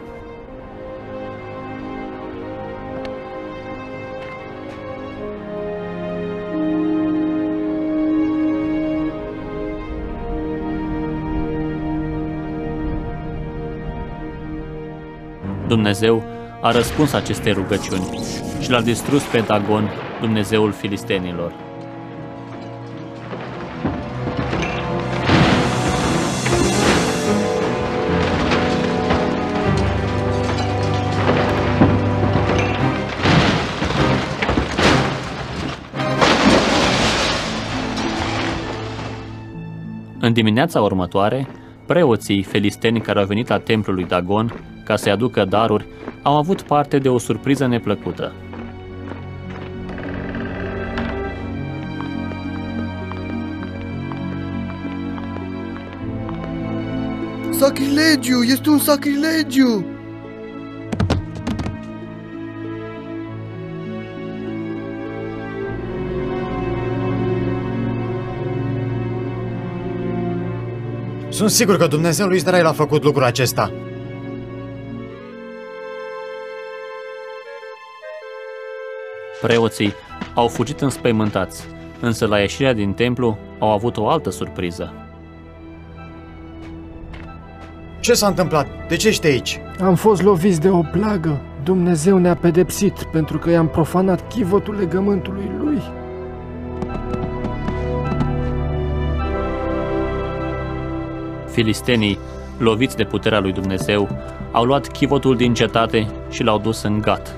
A: Dumnezeu a răspuns acestei rugăciuni și l-a distrus pe Dagon, dumnezeul filistenilor. În dimineața următoare, preoții filisteni care au venit la templul lui Dagon ca să-i aducă daruri, au avut parte de o surpriză neplăcută.
G: Sacrilegiu! Este un sacrilegiu!
K: Sunt sigur că Dumnezeul lui Israel a făcut lucrul acesta.
A: Preoții au fugit înspăimântați, însă la ieșirea din templu au avut o altă surpriză.
K: Ce s-a întâmplat? De ce ești aici?
M: Am fost loviți de o plagă. Dumnezeu ne-a pedepsit pentru că i-am profanat chivotul legământului lui.
A: Filistenii, loviți de puterea lui Dumnezeu, au luat chivotul din cetate și l-au dus în Gat.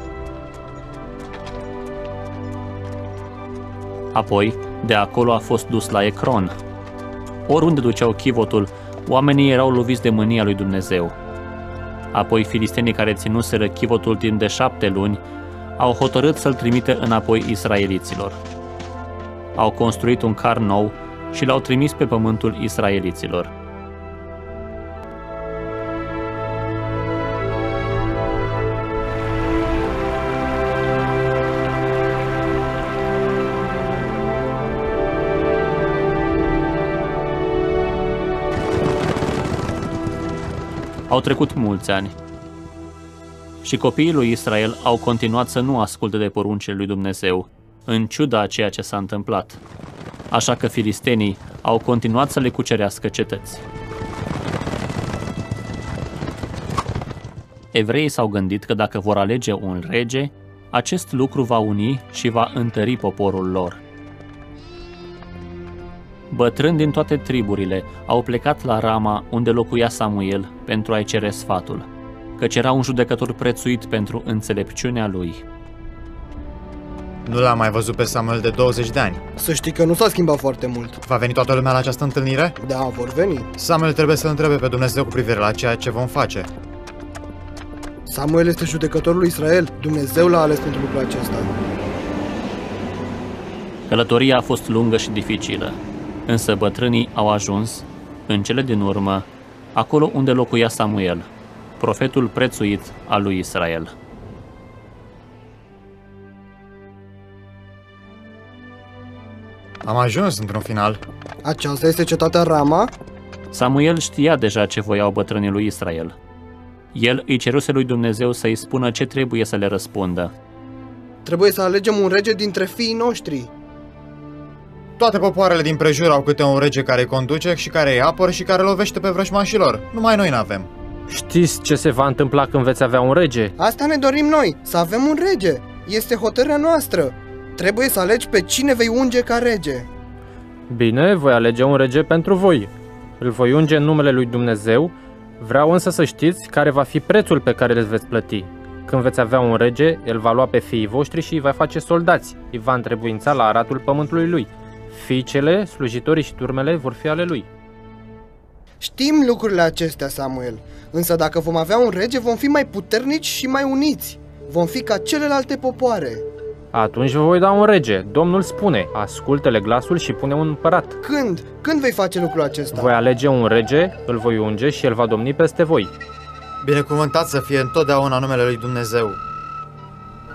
A: Apoi, de acolo a fost dus la Ecron. Oriunde duceau chivotul, oamenii erau loviți de mânia lui Dumnezeu. Apoi filistenii care ținuseră chivotul timp de 7 luni au hotărât să-l trimite înapoi israeliților. Au construit un car nou și l-au trimis pe pământul israeliților. Au trecut mulți ani și copiii lui Israel au continuat să nu asculte de poruncile lui Dumnezeu, în ciuda a ceea ce s-a întâmplat. Așa că filistenii au continuat să le cucerească cetăți. Evreii s-au gândit că dacă vor alege un rege, acest lucru va uni și va întări poporul lor. Bătrâni din toate triburile au plecat la Rama, unde locuia Samuel, pentru a-i cere sfatul, căci era un judecător prețuit pentru înțelepciunea lui.
K: Nu l-am mai văzut pe Samuel de 20 de ani.
G: Să știi că nu s-a schimbat foarte mult.
K: Va veni toată lumea la această întâlnire?
G: Da, vor veni.
K: Samuel trebuie să întrebe pe Dumnezeu cu privire la ceea ce vom face.
G: Samuel este judecătorul lui Israel. Dumnezeu l-a ales pentru lucrul acesta.
A: Călătoria a fost lungă și dificilă, însă bătrânii au ajuns, în cele din urmă, acolo unde locuia Samuel, profetul prețuit al lui Israel.
K: Am ajuns într-un final.
G: Aceasta este cetatea Rama?
A: Samuel știa deja ce voiau bătrânii lui Israel. El îi ceruse lui Dumnezeu să-i spună ce trebuie să le răspundă.
G: Trebuie să alegem un rege dintre fiii noștri.
K: Toate popoarele din prejur au câte un rege care îi conduce și care îi apără și care lovește pe vrăjmașilor. Numai noi n-avem.
L: Știți ce se va întâmpla când veți avea un rege?
G: Asta ne dorim noi, să avem un rege. Este hotărârea noastră. Trebuie să alegi pe cine vei unge ca rege.
L: Bine, voi alege un rege pentru voi. Îl voi unge în numele lui Dumnezeu. Vreau însă să știți care va fi prețul pe care îl veți plăti. Când veți avea un rege, el va lua pe fiii voștri și îi va face soldați. Îi va întrebuința la aratul pământului lui. Fiicele, slujitorii și turmele vor fi ale lui.
G: Știm lucrurile acestea, Samuel. Însă dacă vom avea un rege, vom fi mai puternici și mai uniți. Vom fi ca celelalte popoare.
L: Atunci vă voi da un rege. Domnul spune, ascultă-le glasul și pune un împărat.
G: Când? Când vei face lucrul acesta?
L: Voi alege un rege, îl voi unge și el va domni peste voi.
K: Binecuvântat să fie întotdeauna numele lui Dumnezeu.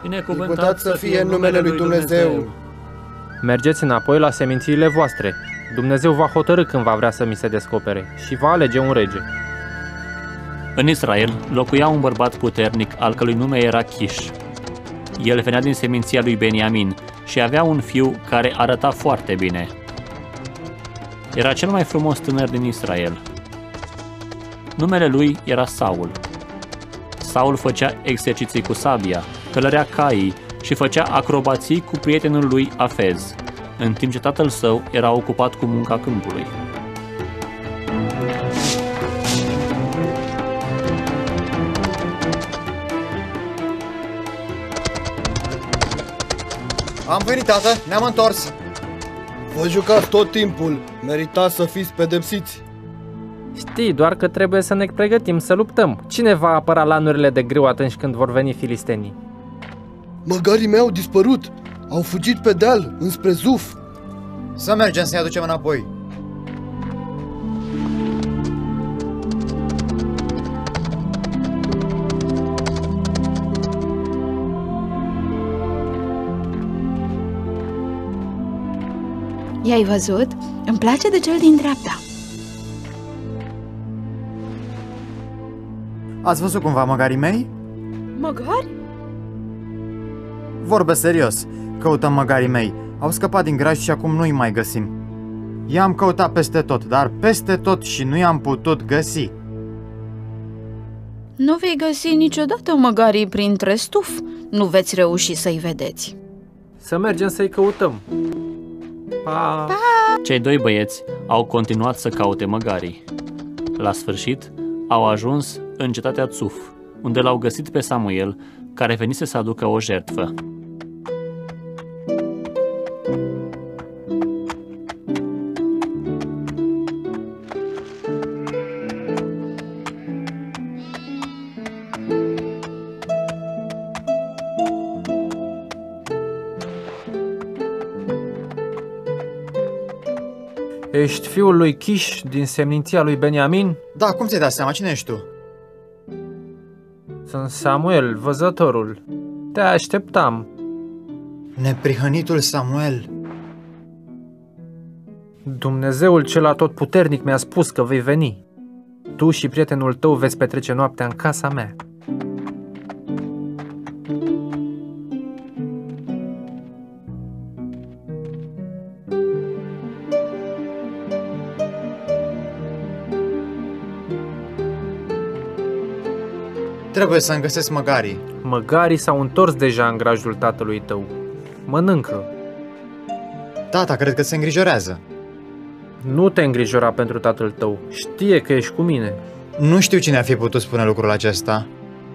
A: Binecuvântat să fie numele lui Dumnezeu.
L: Mergeți înapoi la semințiile voastre. Dumnezeu va hotărî când va vrea să mi se descopere și va alege un rege.
A: În Israel locuia un bărbat puternic al cărui nume era Chiș. El venea din seminția lui Beniamin și avea un fiu care arăta foarte bine. Era cel mai frumos tânăr din Israel. Numele lui era Saul. Saul făcea exerciții cu sabia, călărea caii și făcea acrobații cu prietenul lui Afez, în timp ce tatăl său era ocupat cu munca câmpului.
K: Am venit, tată, ne-am întors.
G: Vă jucați tot timpul, meritați să fiți pedepsiți.
L: Știi, doar că trebuie să ne pregătim să luptăm. Cine va apăra lanurile de grâu atunci când vor veni filistenii?
G: Măgarii mei au dispărut, au fugit pe deal, înspre Zuf.
K: Să mergem să-i aducem înapoi.
F: I-ai văzut? Îmi place de cel din dreapta.
K: Ați văzut cumva măgarii mei?
F: Măgari?
K: Vorbesc serios. Căutăm măgarii mei. Au scăpat din graj și acum nu-i mai găsim. I-am căutat peste tot, dar peste tot și nu i-am putut găsi.
F: Nu vei găsi niciodată măgarii printre stuf. Nu veți reuși să-i vedeți.
L: Să mergem să-i căutăm. Pa!
A: Cei doi băieți au continuat să caute măgarii. La sfârșit, au ajuns în cetatea Țuf, unde l-au găsit pe Samuel, care venise să aducă o jertfă.
L: Ești fiul lui Chiș din seminția lui Beniamin?
K: Da, cum ți-ai dat seama? Cine ești tu?
L: Sunt Samuel, văzătorul. Te așteptam.
K: Neprihănitul Samuel.
L: Dumnezeul cel atotputernic mi-a spus că vei veni. Tu și prietenul tău veți petrece noaptea în casa mea.
K: Trebuie să-mi găsesc măgarii.
L: Măgarii s-au întors deja în grajul tatălui tău. Mănâncă.
K: Tata, cred că se îngrijorează.
L: Nu te îngrijora pentru tatăl tău. Știe că ești cu mine.
K: Nu știu cine ar fi putut spune lucrul acesta.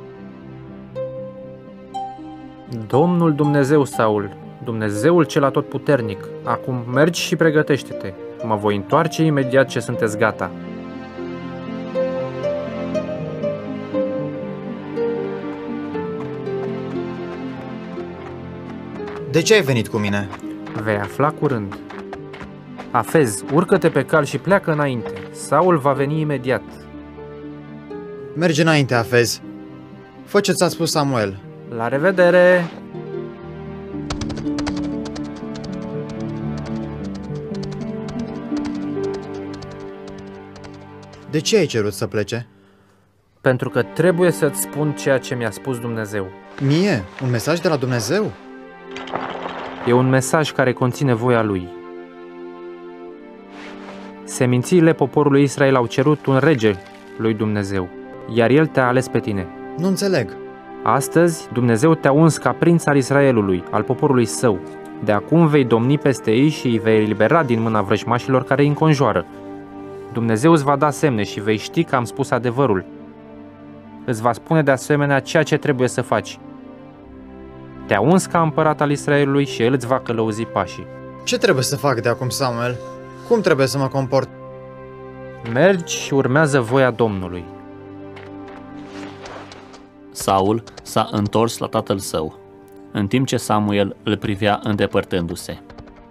L: Domnul Dumnezeu, Saul, Dumnezeul cel atotputernic. Acum mergi și pregătește-te. Mă voi întoarce imediat ce sunteți gata.
K: De ce ai venit cu mine?
L: Vei afla curând. Afez, urcă-te pe cal și pleacă înainte. Saul va veni imediat.
K: Merge înainte, Afez. Fă ce ți-a spus Samuel.
L: La revedere!
K: De ce ai cerut să plece?
L: Pentru că trebuie să-ți spun ceea ce mi-a spus Dumnezeu.
K: Mie? Un mesaj de la Dumnezeu?
L: E un mesaj care conține voia lui. Semințiile poporului Israel au cerut un rege lui Dumnezeu, iar el te-a ales pe tine.
K: Nu înțeleg.
L: Astăzi, Dumnezeu te-a uns ca prinț al Israelului, al poporului său. De acum vei domni peste ei și îi vei elibera din mâna vrăjmașilor care îi înconjoară. Dumnezeu îți va da semne și vei ști că am spus adevărul. Îți va spune de asemenea ceea ce trebuie să faci. Te-a uns ca împărat al Israelului și el îți va călăuzi pașii.
K: Ce trebuie să fac de acum, Samuel? Cum trebuie să mă comport?
L: Mergi și urmează voia Domnului.
A: Saul s-a întors la tatăl său, în timp ce Samuel îl privea îndepărtându-se.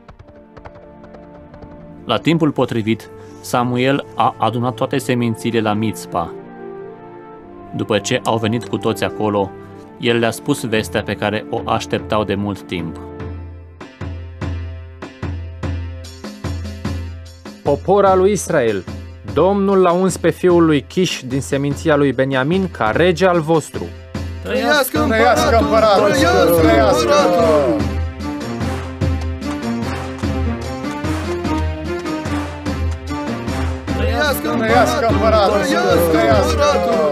A: La timpul potrivit, Samuel a adunat toate semințiile la Mitzpa. După ce au venit cu toți acolo, el le-a spus vestea pe care o așteptau de mult timp.
L: Popor al lui Israel, Domnul l-a uns pe fiul lui Chiș din seminția lui Beniamin ca rege al vostru.
G: Trăiască împăratul! Trăiască împăratul! Trăiască împăratul! Trăiască împăratul!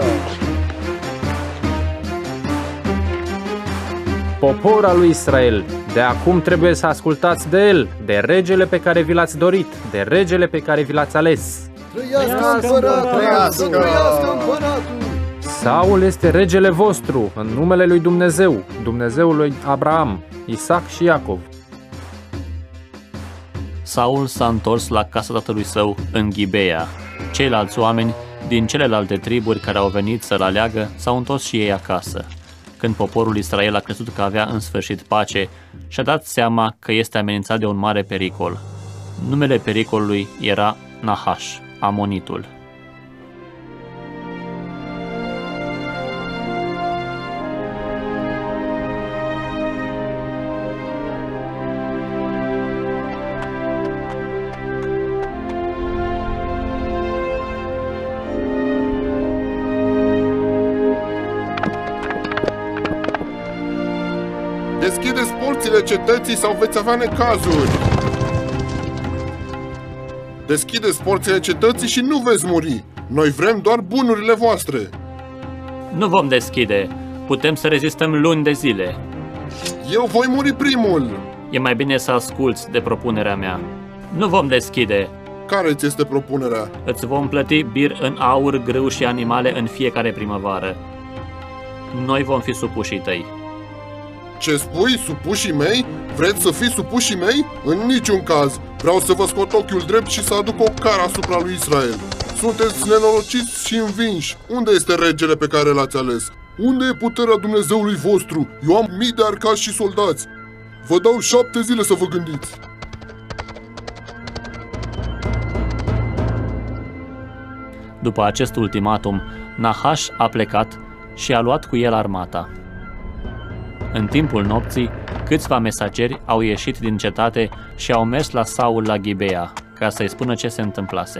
L: Popor al lui Israel, de acum trebuie să ascultați de el, de regele pe care vi l-ați dorit, de regele pe care vi l-ați ales.
G: Trăiască împăratul! Trăiască împăratul!
L: Saul este regele vostru, în numele lui Dumnezeu, Dumnezeul lui Abraham, Isaac și Iacov.
A: Saul s-a întors la casa tatălui său în Ghibeea. Ceilalți oameni din celelalte triburi care au venit să-l aleagă s-au întors și ei acasă. Când poporul Israel a crezut că avea în sfârșit pace, și-a dat seama că este amenințat de un mare pericol. Numele pericolului era Nahaș, Amonitul.
N: Deschideți porțile cetății sau veți avea necazuri! Deschideți porțile cetății și nu veți muri! Noi vrem doar bunurile voastre!
A: Nu vom deschide. Putem să rezistăm luni de zile.
N: Eu voi muri primul!
A: E mai bine să asculți de propunerea mea. Nu vom deschide.
N: Care ți este propunerea?
A: Îți vom plăti bir în aur, grâu și animale în fiecare primăvară. Noi vom fi supușii tăi.
N: Ce spui? Supușii mei? Vreți să fiți supușii mei? În niciun caz! Vreau să vă scot ochiul drept și să aduc o cară asupra lui Israel. Sunteți nenorociți și învinși. Unde este regele pe care l-ați ales? Unde e puterea Dumnezeului vostru? Eu am mii de arcași și soldați. Vă dau 7 zile să vă gândiți.
A: După acest ultimatum, Nahaș a plecat și a luat cu el armata. În timpul nopții, câțiva mesageri au ieșit din cetate și au mers la Saul la Ghibeea, ca să-i spună ce se întâmplase.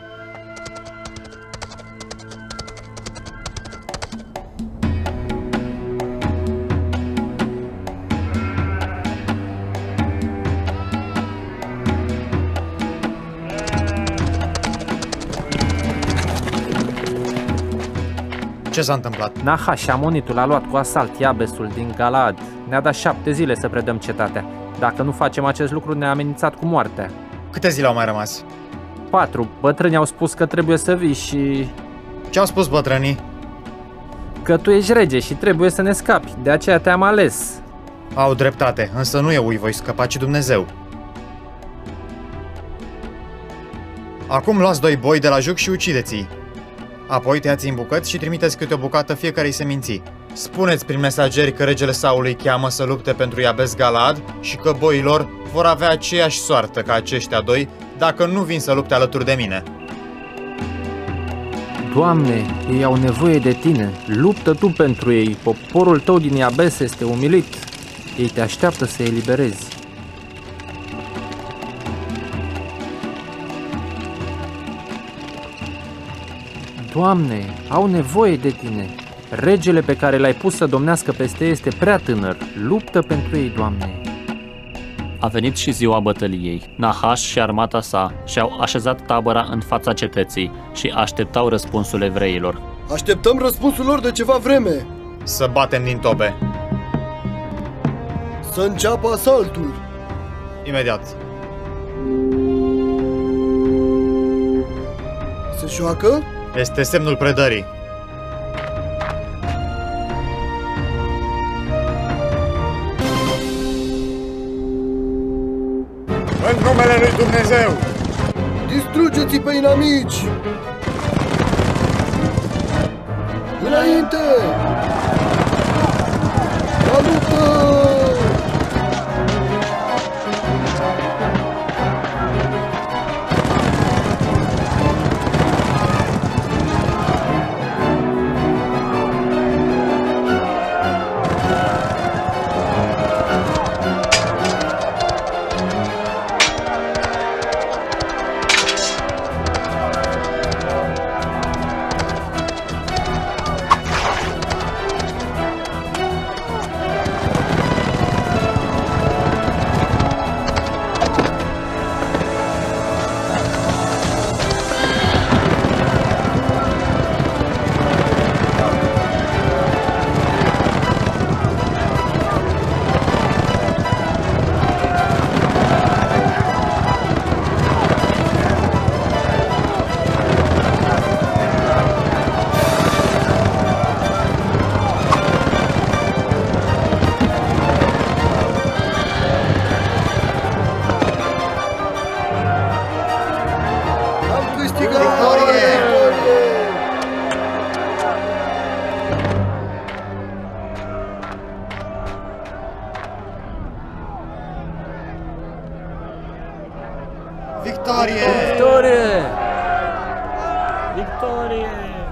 K: Ce s-a întâmplat?
L: Nahaș, Amonitul, a luat cu asalt Iabesul din Galaad. Ne-a dat 7 zile să predăm cetatea. Dacă nu facem acest lucru, ne-a amenințat cu moartea.
K: Câte zile au mai rămas?
L: 4. Bătrânii au spus că trebuie să vii și...
K: Ce au spus bătrânii?
L: Că tu ești rege și trebuie să ne scapi. De aceea te-am ales.
K: Au dreptate, însă nu eu îi voi scăpa, ci Dumnezeu. Acum luați 2 boi de la juc și ucideți-i. Apoi tăiați în bucăți și trimiteți câte o bucată fiecarei seminții. Spuneți prin mesageri că regele Saul îi cheamă să lupte pentru Iabes Galaad și că boilor vor avea aceeași soartă ca aceștia 2 dacă nu vin să lupte alături de mine.
L: Doamne, ei au nevoie de tine. Luptă tu pentru ei. Poporul tău din Iabes este umilit. Ei te așteaptă să îi eliberezi. Doamne, au nevoie de tine. Regele pe care l-ai pus să domnească peste ei este prea tânăr. Luptă pentru ei, Doamne.
A: A venit și ziua bătăliei. Nahaș și armata sa și-au așezat tabăra în fața cetății și așteptau răspunsul evreilor.
G: Așteptăm răspunsul lor de ceva vreme.
K: Să batem din tobe.
G: Să înceapă asaltul.
K: Imediat.
G: Se joacă?
K: Este semnul predării.
N: În numele lui Dumnezeu!
G: Distrugeți-i pe inamici! Înainte! La luptă!
K: Victorie!
L: Victorie!
H: Victorie!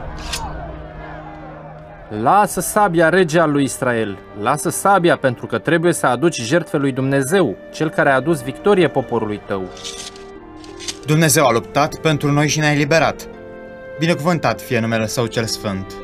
L: Lasă sabia, rege al lui Israel! Lasă sabia, pentru că trebuie să aduci jertfe lui Dumnezeu, cel care a adus victorie poporului tău.
K: Dumnezeu a luptat pentru noi și ne-a eliberat. Binecuvântat fie numele Său cel Sfânt.